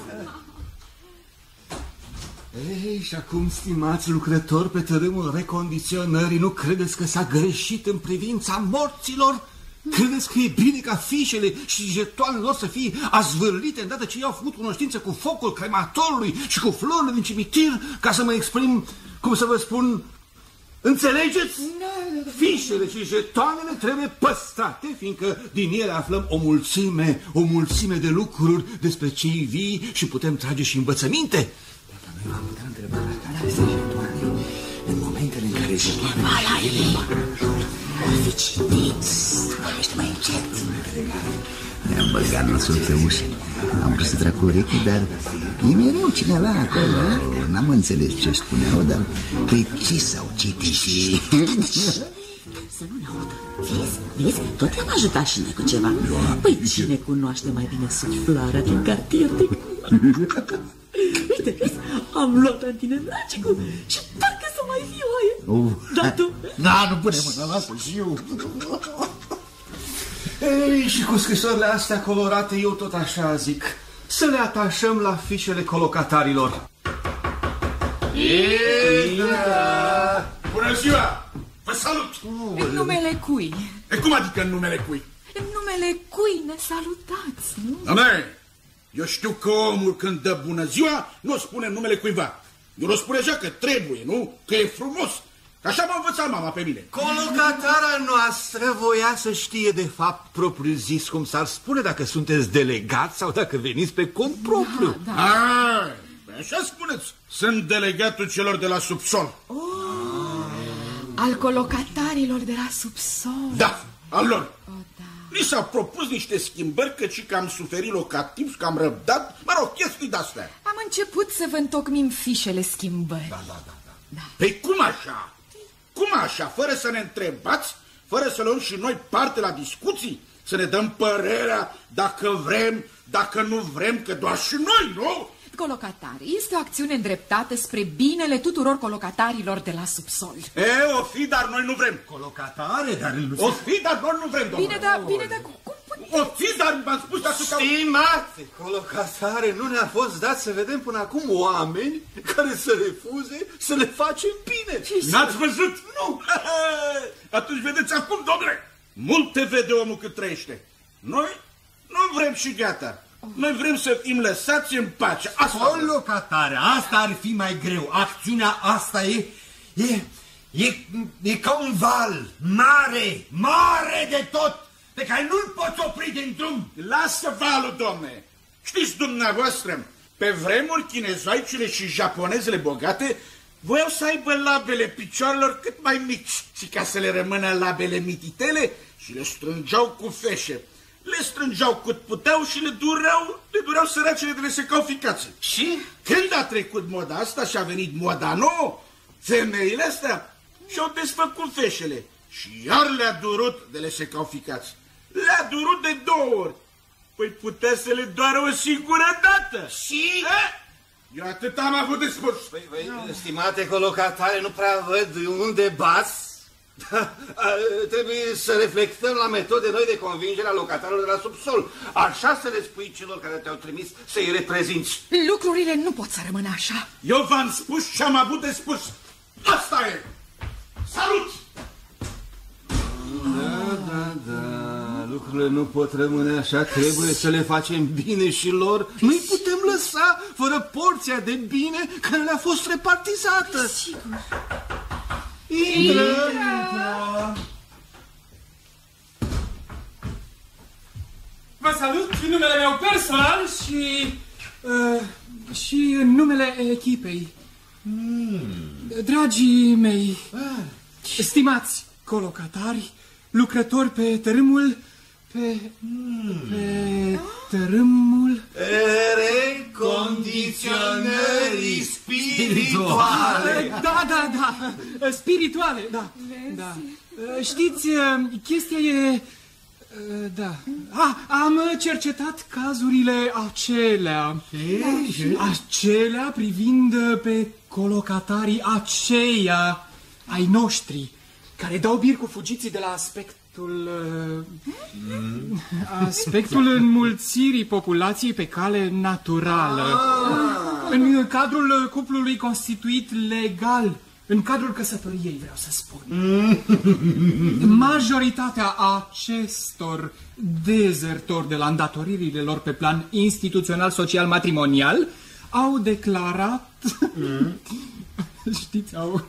Ei, și acum, stimați lucrători pe tărâmul recondiționării, nu credeți că s-a greșit în privința morților? Credeți că e bine ca fișele și jetoanele lor să fie azvârlite îndată ce ei au făcut cunoștință cu focul crematorului și cu florile din cimitir, ca să mă exprim, cum să vă spun, înțelegeți? Fișele și jetoanele trebuie păstrate, fiindcă din ele aflăm o mulțime, o mulțime de lucruri despre cei vii și putem trage și învățăminte. Noi v-am putea întreba care sunt jetoanele în momentele în care jetoanele și ele vor fi citit. Vorbește mai încet. Ne-am băgat nasul pe ușă. Am vrut să trag cu urechi, dar e mereu cineva acolo. N-am înțeles ce spuneau, dar precis au citit și... Să nu ne audă. Vezi, vezi, tot te-am ajutat și noi cu ceva. Păi cine cunoaște mai bine suflarea din cartier decât... Uite, vezi, am luat antinevragicul și parcă să mai fiu aia. Uh. Da, tu? Da, nu pune mâna, lasă și eu. Ei, și cu scrisorile astea colorate, eu tot așa zic, să le atașăm la fișele colocatarilor. Ida! Bună ziua! Vă salut! În numele cui? E cum adică în numele cui? În numele cui ne salutați, nu? Doamne, eu știu că omul când dă bună ziua, nu o spune în numele cuiva. Eu o spune așa că trebuie, nu? Că e frumos. Așa m-a învățat mama pe mine. Colocatara noastră voia să știe de fapt propriu zis cum s-ar spune dacă sunteți delegați sau dacă veniți pe cont propriu. Da, da. A, așa spuneți. Sunt delegatul celor de la subsol. Oh, al colocatarilor de la subsol. Da, al lor. Oh, da. Li s-au propus niște schimbări, căci că am suferit locativ, că am răbdat, mă rog, chestii de-astea. Am început să vă întocmim fișele schimbări. Da, da, da, da. Da. Păi cum așa? Cum așa? Fără să ne întrebați? Fără să luăm și noi parte la discuții? Să ne dăm părerea dacă vrem, dacă nu vrem, că doar și noi, nu? Colocatare este o acțiune îndreptată spre binele tuturor colocatarilor de la subsol. E, o fi, dar noi nu vrem. Colocatare, dar... O fi, dar noi nu vrem, domnule. Bine, dar, bine, dar cum... O fi, dar m-am spus atâta... Stimate colocatare, nu ne-a fost dat să vedem până acum oameni care să refuze să le facem bine. N-ați văzut? Nu. Atunci vedeți acum, domnule. Multe vede omul cât trăiește. Noi nu vrem și gata. Noi vrem să fim lăsați în pace. Asta colocatare, asta ar fi mai greu. Acțiunea asta e, e, e, e ca un val mare, mare de tot, pe care nu-l poți opri din drum. Lasă valul, domne. Știți dumneavoastră, pe vremuri chinezoicele și japonezele bogate voiau să aibă labele picioarelor cât mai mici și ca să le rămână labele mititele și le strângeau cu feșe. Le strângeau cât puteau și le dureau, le dureau săracele de le secau ficațe. Și când a trecut moda asta și a venit moda nouă, femeile astea și-au desfăcut feșele și iar le-a durut de le secau ficați. Le-a durut de două ori. Păi putea să le doară o singură dată. Și? Eu atât am avut de spus. Păi, păi, stimate colocatare, nu prea văd unde bați. Da, trebuie să reflectăm la metode noi de convingere a locatarilor de la subsol. Așa să le spui celor care te-au trimis să-i reprezinți. Lucrurile nu pot să rămână așa. Eu v-am spus și am avut de spus. Asta e. Salut! Da, da, da. Lucrurile nu pot rămâne așa. Trebuie să le facem bine și lor. Nu-i putem lăsa fără porția de bine care le-a fost repartizată. Sigur. Intră! Intră! Vă salut în numele meu personal și, uh, și în numele echipei. Mm. Dragii mei, ah. stimați colocatari, lucrători pe tărâmul, pe, mm. pe tărâmul... Recondiționării spirituale. Da, da, da, spirituale, da. da. Știți, chestia e... Da. Ah, am cercetat cazurile acelea. Ce? Acelea privind pe colocatarii aceia ai noștri, care dau bir cu fugiții de la aspectul... Mm. aspectul înmulțirii populației pe cale naturală. Ah. În cadrul cuplului constituit legal. În cadrul căsătoriei, vreau să spun. Majoritatea acestor dezertori de la îndatoririle lor pe plan instituțional, social, matrimonial au declarat... Mm. Știți, au...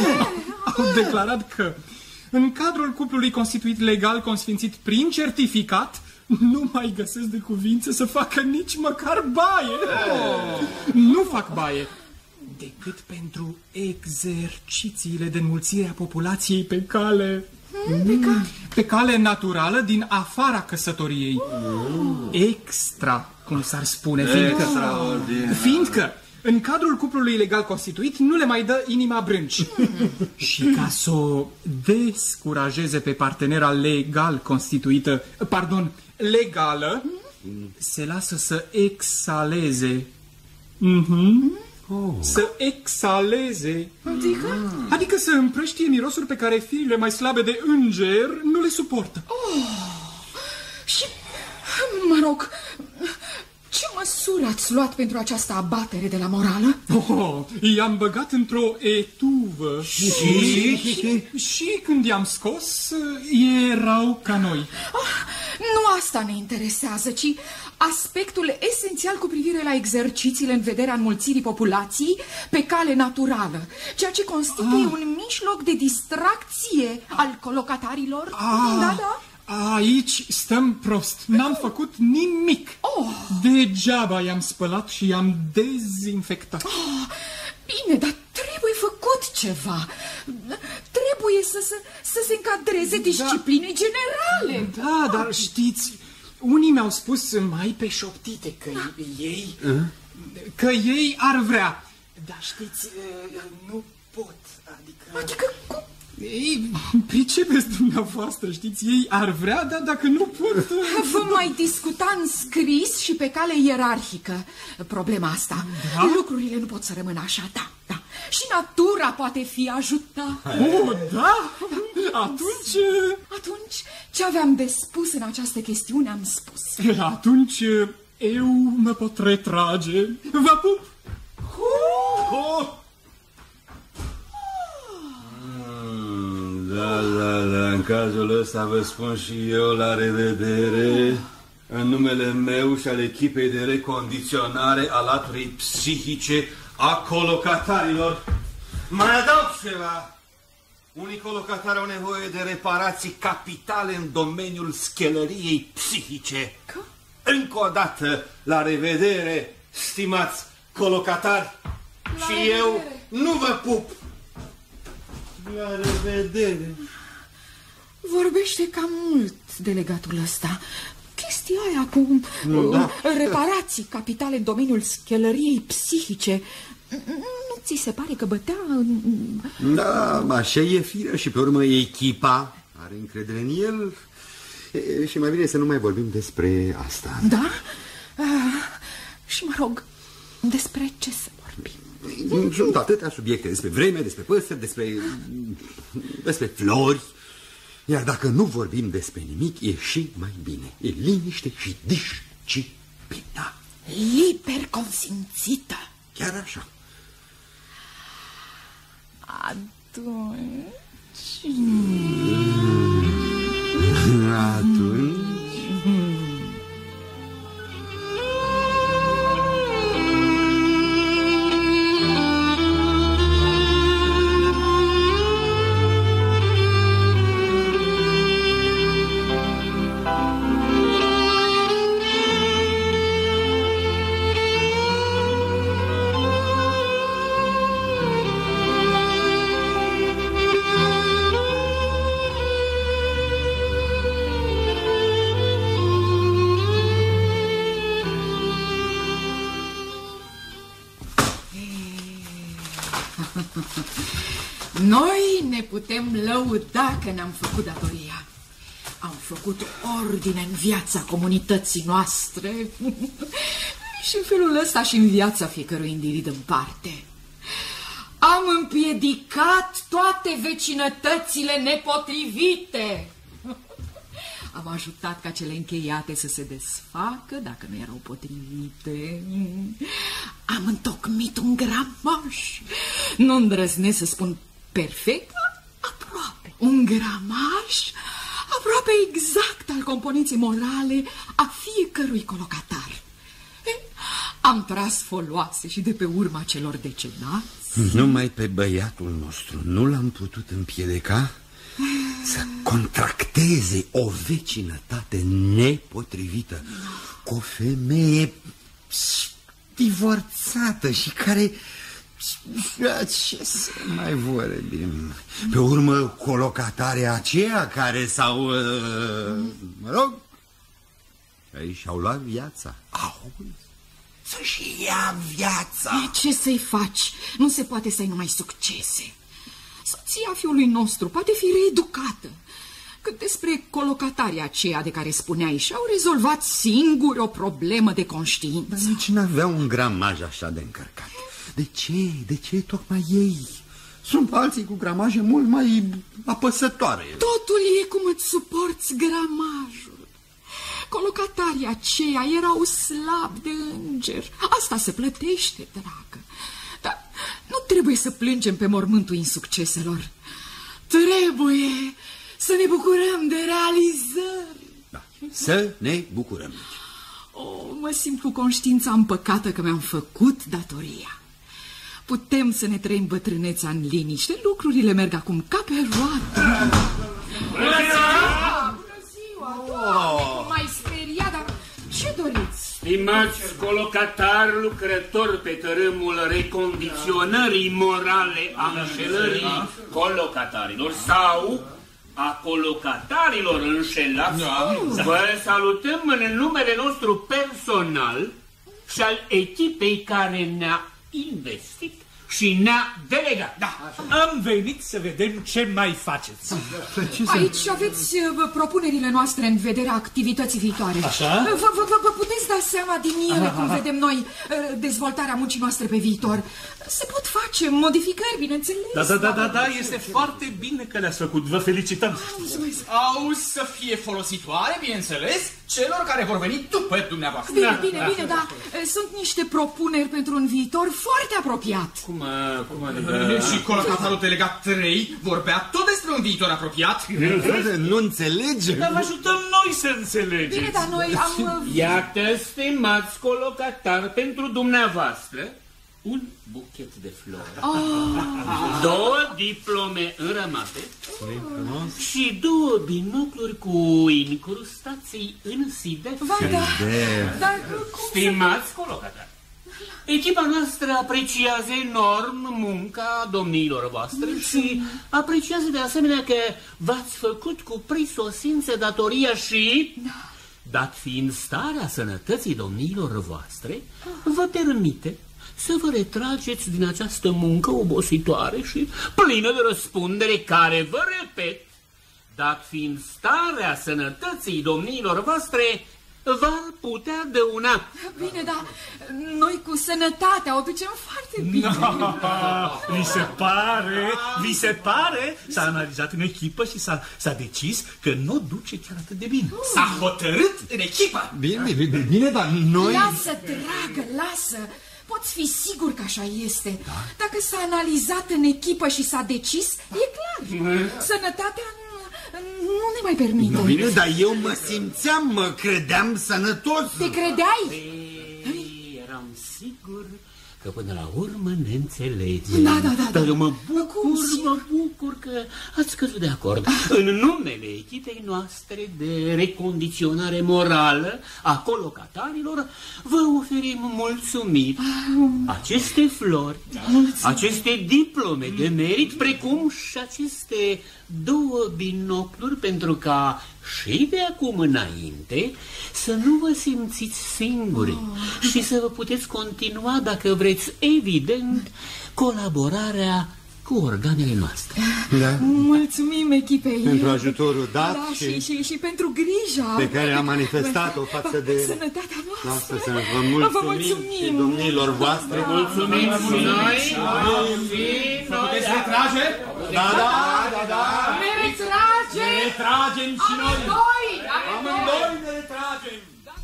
au declarat că în cadrul cuplului constituit legal, consfințit prin certificat, nu mai găsesc de cuvință să facă nici măcar baie. Oh. Nu fac baie decât pentru exercițiile de înmulțire a populației pe cale... Pe cale, pe cale naturală din afara căsătoriei. Oh. Extra, cum s-ar spune, fiindcă, fiindcă în cadrul cuplului legal constituit nu le mai dă inima brânci. Și ca să o descurajeze pe partenera legal constituită, pardon, legală, se lasă să exhaleze. Mhm. Oh. Să exhaleze. Adică? Adică să împrăștie mirosuri pe care firile mai slabe de înger nu le suportă. Oh. Și, mă rog, ce măsuri ați luat pentru această abatere de la morală? Oh, i-am băgat într-o etuvă. Și? Și, și, și când i-am scos, erau ca noi. Oh, nu asta ne interesează, ci aspectul esențial cu privire la exercițiile în vederea înmulțirii populației pe cale naturală, ceea ce constituie ah. un mijloc de distracție al colocatarilor. Ah. Da, da. Aici stăm prost. N-am făcut nimic. Oh. Degeaba i-am spălat și i-am dezinfectat. Oh. Bine, dar trebuie făcut ceva. Trebuie să, să, să se încadreze disciplinei da. generale. Da, dar știți, unii mi-au spus mai pe șoptite că da. ei, că ei ar vrea. Dar știți, nu pot. Adică... Adică cum? Ei, pricepeți dumneavoastră, știți, ei ar vrea, dar dacă nu pot... Vom mai discuta în scris și pe cale ierarhică problema asta. Da? Lucrurile nu pot să rămână așa, da, da. Și natura poate fi ajutată. Oh, da? Atunci... Atunci, ce aveam de spus în această chestiune am spus. Atunci, eu mă pot retrage. Vă pup! Oh! Da, da, da, în cazul ăsta vă spun și eu la revedere în numele meu și al echipei de recondiționare a laturii psihice a colocatarilor. Mai adaug ceva. Unii colocatari au nevoie de reparații capitale în domeniul schelăriei psihice. Că? Încă o dată, la revedere, stimați colocatari. La și revedere. Eu nu vă pup. La revedere. Vorbește cam mult delegatul ăsta. Chestia aia cu nu, da. reparații capitale în domeniul schelăriei psihice, nu ți se pare că bătea? Da, așa e firea și pe urmă echipa are încredere în el. E, și mai bine să nu mai vorbim despre asta. Da? Uh, și mă rog, despre ce să vorbim? Sunt atâtea subiecte, despre vreme, despre păsări, despre, despre flori. Iar dacă nu vorbim despre nimic, e și mai bine. E liniște și disciplina. Liber consimțită. Chiar așa. Atunci... Atunci... Noi ne putem lăuda că ne-am făcut datoria. Am făcut ordine în viața comunității noastre și în felul ăsta și în viața fiecărui individ în parte. Am împiedicat toate vecinătățile nepotrivite. Am ajutat ca cele încheiate să se desfacă dacă nu erau potrivite. Am întocmit un gramaj. Nu îndrăznesc să spun perfect, aproape. Un gramaj aproape exact al componenței morale a fiecărui colocatar. Am tras foloase și de pe urma celor decedați. Numai pe băiatul nostru nu l-am putut împiedica să contracteze o vecinătate nepotrivită cu o femeie divorțată și care... Ce să mai vorbim? Pe urmă, colocatarea aceea care s-au... Mă rog, ei și-au luat viața. Auzi? Să-și ia viața. Ce să-i faci? Nu se poate să ai numai succese. Soția fiului nostru poate fi reeducată. Cât despre colocataria aceea de care spuneai, și-au rezolvat singuri o problemă de conștiință. Dar nici n-aveau un gramaj așa de încărcat. De ce? De ce tocmai ei? Sunt alții cu gramaje mult mai apăsătoare. Totul e cum îți suporți gramajul. Colocatarii aceia erau slabi de înger. Asta se plătește, dragă. Dar nu trebuie să plângem pe mormântul insucceselor. Trebuie să ne bucurăm de realizări. Da, să ne bucurăm. Oh, mă simt cu conștiința împăcată că mi-am făcut datoria. Putem să ne trăim bătrâneța în liniște. Lucrurile merg acum ca pe roată. Bună ziua! Bună ziua! Doamne, cum m-ai speriat, dar ce doriți? Stimați colocatari lucrători pe tărâmul recondiționării morale a înșelării colocatarilor sau a colocatarilor înșelați, vă salutăm în numele nostru personal și al echipei care ne-a investit și ne-a delegat. Da. Am venit să vedem ce mai faceți. Aici aveți uh, propunerile noastre în vederea activității viitoare. Așa? Vă, vă, vă puteți da seama din ele cum vedem noi uh, dezvoltarea muncii noastre pe viitor. Se pot face modificări, bineînțeles. Da, da, da, da, da, este foarte bine că le-ați făcut. Vă felicităm. Au să fie folositoare, bineînțeles, celor care vor veni după dumneavoastră. Bine, bine, bine, da. Sunt niște propuneri pentru un viitor foarte apropiat. Cum, cum adică? Și colocatarul delegat trei vorbea tot despre un viitor apropiat. Nu înțelege? Dar vă ajutăm noi să înțelegeți. Bine, dar noi am... Iată, stimați colocatari, pentru dumneavoastră un buchet de flori, oh. două diplome înrămate și două binocluri cu incrustații în sidef. Vai, da. Dar stimați colocatari, echipa noastră apreciază enorm munca domniilor voastre și apreciază de asemenea că v-ați făcut cu prisosință datoria și... dat fiind starea sănătății domniilor voastre, vă permite să vă retrageți din această muncă obositoare și plină de răspundere care, vă repet, dat fiind starea sănătății domniilor voastre, v-ar putea dăuna. Bine, dar noi cu sănătatea o ducem foarte bine. No, vi se pare, vi se pare, s-a analizat în echipă și s-a decis că nu duce chiar atât de bine. S-a hotărât în echipă. Bine, bine, bine, dar noi... Lasă, dragă, lasă. Poți fi sigur că așa este. Da? Dacă s-a analizat în echipă și s-a decis, e clar. Sănătatea nu ne mai permite. Bine, dar eu mă simțeam, mă credeam sănătos. Te credeai? Ei, eram sigur că până la urmă ne înțelegem. Da, da, da. Dar eu mă bucur, mă bucur că ați căzut de acord. În numele echipei noastre de recondiționare morală a colocatarilor, vă oferim mulțumiri. Aceste flori, aceste diplome de merit, precum și aceste două binocluri, pentru ca și de acum înainte să nu vă simțiți singuri oh. și să vă puteți continua, dacă vreți, evident, colaborarea cu organele noastre. Da. Mulțumim echipei. Pentru ajutorul dat da, și, și, și, și pentru grija pe care a manifestat-o față de sănătatea noastră. Să vă mulțumim, vă mulțumim și domnilor voastre. Mulțumim și noi. Puteți retrage? Da, da, da, da. Ne retrage! Ne retragem și noi. Amândoi! Amândoi ne retragem.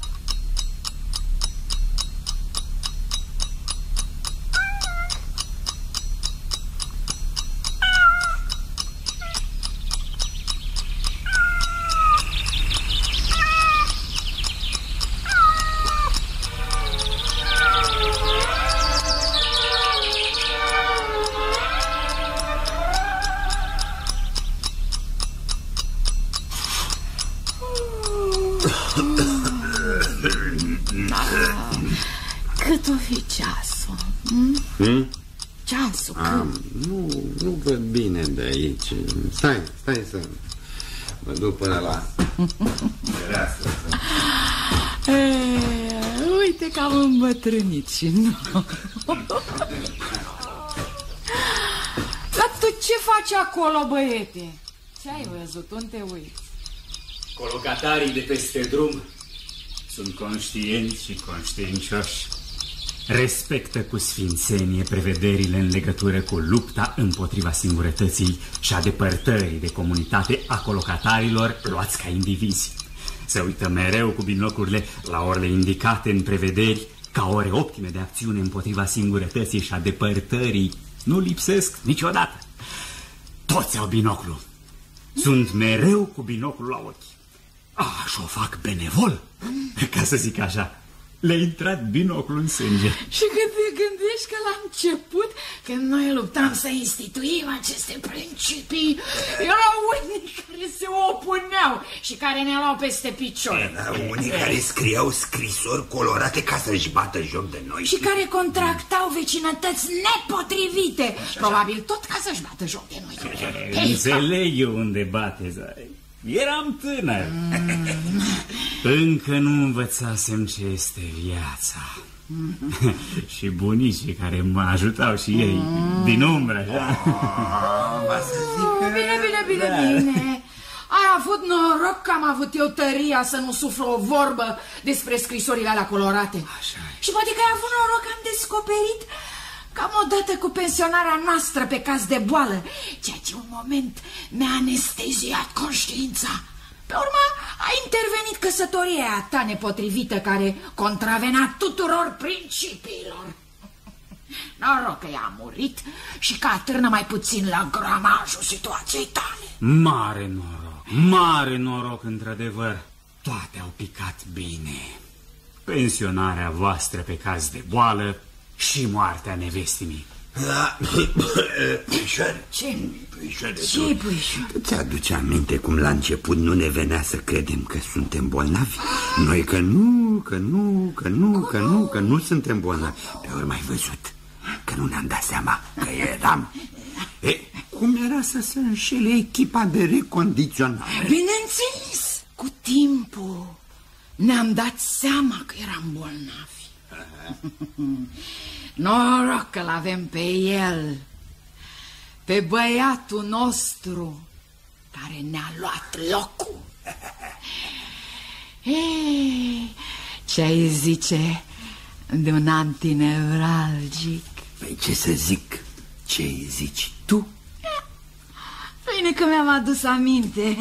Cât o fi ceasul? Hmm? Hmm? Ceasul, Am, cât? nu, nu văd bine de aici. Stai, stai să mă duc până la... E, uite că am îmbătrânit și nu. Dar tu ce faci acolo, băiete? Ce ai văzut? Unde te uiți? Colocatarii de peste drum sunt conștienți și conștiincioși. Respectă cu sfințenie prevederile în legătură cu lupta împotriva singurătății și a depărtării de comunitate a colocatarilor luați ca indivizi. Se uită mereu cu binoclurile la orele indicate în prevederi ca ore optime de acțiune împotriva singurătății și a depărtării. Nu lipsesc niciodată. Toți au binoclu. Sunt mereu cu binoclu la ochi. Ah, și o fac benevol, ca să zic așa. Le-a intrat binoclul în sânge. Și când te gândești că la început, când noi luptam să instituim aceste principii, erau unii care se opuneau și care ne luau peste picior. Erau unii care scriau scrisori colorate ca să-și bată joc de noi. Și care contractau vecinătăți nepotrivite, probabil tot ca să-și bată joc de noi. Înțeleg eu unde bateți. Eram tânăr. Mm. Încă nu învățasem ce este viața. Mm. Și bunicii care mă ajutau și ei mm. din umbră. Oh, bine, bine, bine, da. bine. Ai avut noroc că am avut eu tăria să nu suflu o vorbă despre scrisorile alea colorate. Așa. Și poate că ai avut noroc că am descoperit cam odată cu pensionarea noastră pe caz de boală, ceea ce un moment mi-a anesteziat conștiința. Pe urmă a intervenit căsătoria ta nepotrivită care contravenea tuturor principiilor. Noroc că ea a murit și că atârnă mai puțin la gramajul situației tale. Mare noroc, mare noroc într-adevăr. Toate au picat bine. Pensionarea voastră pe caz de boală și moartea nevestimii. Da, Puișor. Ce? Puișor, Ce, Puișor? ți-aduce aminte cum la început nu ne venea să credem că suntem bolnavi? Noi că nu, că nu, că nu, că nu, că nu suntem bolnavi. Pe urmă ai văzut că nu ne-am dat seama că eram. E, cum era să se înșele echipa de recondiționare? Bineînțeles, cu timpul ne-am dat seama că eram bolnavi. Noroc că l-avem pe el, pe băiatul nostru care ne-a luat locul. Ei, ce-ai zice de un antinevralgic? Păi ce să zic, ce zici tu? Bine că mi-am adus aminte.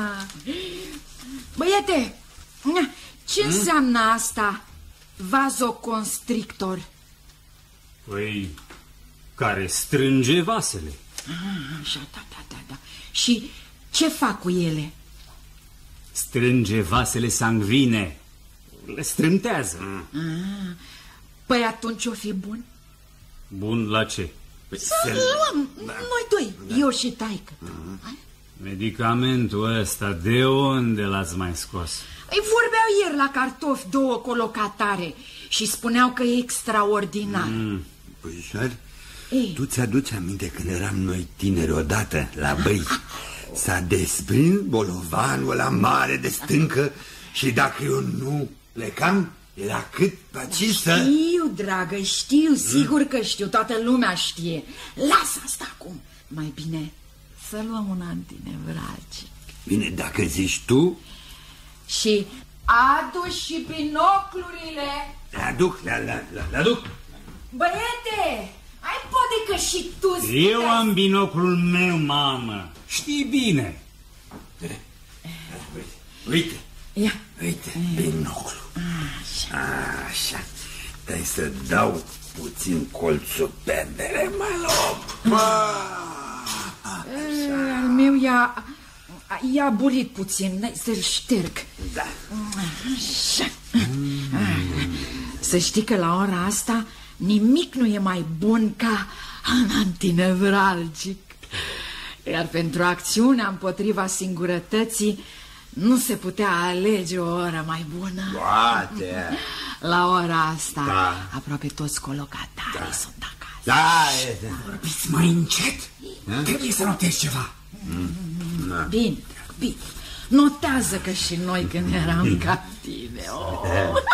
Băiete, ce hmm? înseamnă asta? Vasoconstrictor. Păi, care strânge vasele. Ah, așa, da, da, da, da. Și ce fac cu ele? Strânge vasele sanguine. Le strântează. Ah, păi atunci o fi bun? Bun la ce? Păi să luăm, da. Noi doi, da. Eu și taică. Mm. Medicamentul ăsta, de unde l-ați mai scos? Îi vorbeau ieri la cartofi două colocatare și spuneau că e extraordinar. Mm. Puișor, tu ți-aduci aminte când eram noi tineri odată la băi? S-a desprins bolovanul ăla mare de stâncă și dacă eu nu plecam, era cât paci să... Știu, dragă, știu, sigur că știu, toată lumea știe. Lasă asta acum, mai bine să luăm un antinevralgic. Bine, dacă zici tu... Și adu și binoclurile. Le aduc, le, le, le, le aduc. Băiete, ai poate că și tu... Eu am binoclul meu, mamă. Știi bine. Uite, ia. Uite, binoclu. Așa. Așa. Dai să dau puțin colțul perdere, mă loc. Al meu i-a... i-a burit puțin, să-l șterg. Da. Așa. Să știi că la ora asta nimic nu e mai bun ca un antinevralgic. Iar pentru acțiunea împotriva singurătății nu se putea alege o oră mai bună. Poate. La ora asta, da. aproape toți colocatarii da. sunt acasă. Da, vorbiți mai încet. Da? Trebuie să notezi ceva. Mm. Da. Bine, bine. Notează că și noi când eram captive. Oh.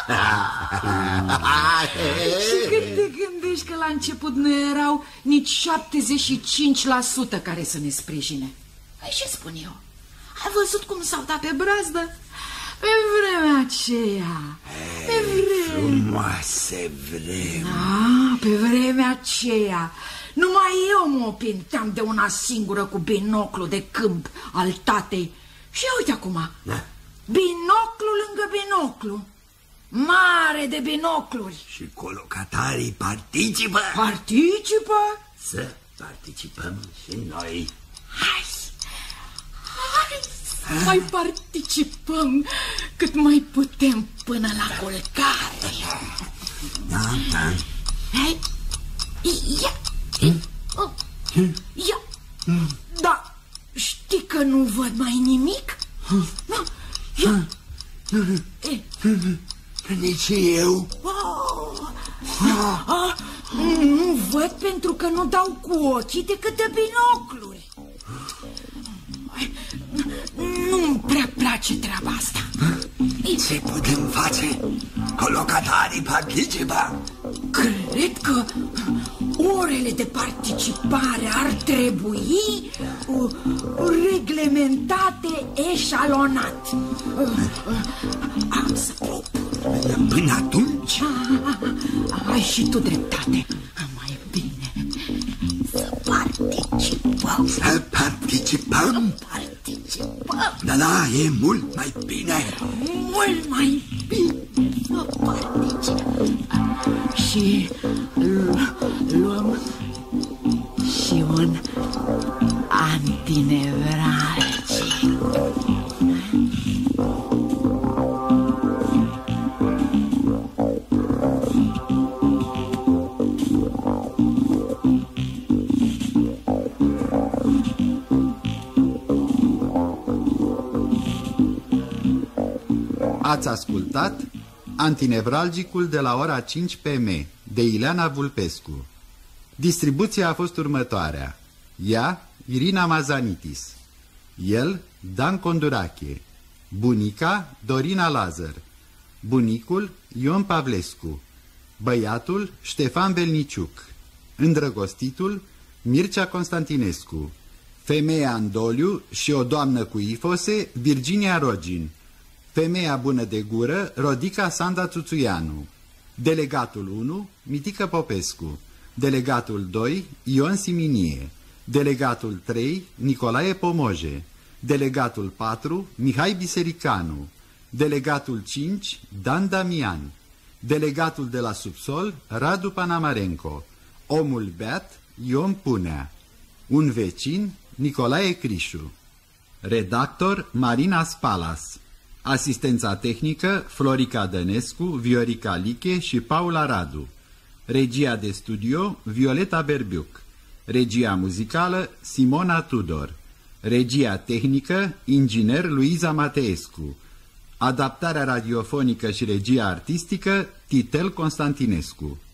Și când te gândești că la început nu erau nici șaptezeci și cinci la sută care să ne sprijine. Hai, ce spun eu? Ai văzut cum s-au dat pe brazdă? Pe vremea aceea. Pe vremea... Frumoase vreme. Da, pe vremea aceea. Numai eu mă opinteam de una singură cu binoclu de câmp al tatei. Și uite acum, da. Binoclu lângă binoclu. Mare de binocluri. Și colocatarii participă. Participă? Să participăm și noi. Hai, hai să mai participăm cât mai putem până la culcare. Da, da. Hai, ia, ia, da. Știi că nu văd mai nimic? Nu, ia. Nu, nu, nici eu. Nu văd pentru că nu dau cu ochii decât de binocluri. Nu-mi prea place treaba asta. Ce putem face? Colocatarii participă. Cred că orele de participare ar trebui uh, reglementate eșalonat. Uh, am să propun. Până atunci? Ai și tu dreptate. Mai bine să participăm. Să participăm? Să participăm. Da, da, e mult mai bine. Mult mai bine să participăm. Și luăm și un antinevralgic. Ați ascultat Antinevralgicul de la ora cinci P M de Ileana Vulpescu. Distribuția a fost următoarea: ea, Irina Mazanitis, el, Dan Condurache, bunica, Dorina Lazar, bunicul, Ion Pavlescu, băiatul, Ștefan Belniciuc, îndrăgostitul, Mircea Constantinescu, femeia în doliu și o doamnă cu ifose, Virginia Rogin, femeia bună de gură, Rodica Sanda Țuțuianu, delegatul unu, Mitică Popescu, delegatul doi, Ion Siminie, delegatul trei, Nicolae Pomoje, delegatul patru, Mihai Bisericanu, delegatul cinci, Dan Damian, delegatul de la subsol, Radu Panamarenco, omul beat, Ion Punea, un vecin, Nicolae Crișu, redactor, Marina Spalas, asistența tehnică, Florica Dănescu, Viorica Liche și Paula Radu, regia de studio, Violeta Berbiuc, regia muzicală, Simona Tudor, regia tehnică, inginer Luiza Mateescu, adaptarea radiofonică și regia artistică, Titel Constantinescu.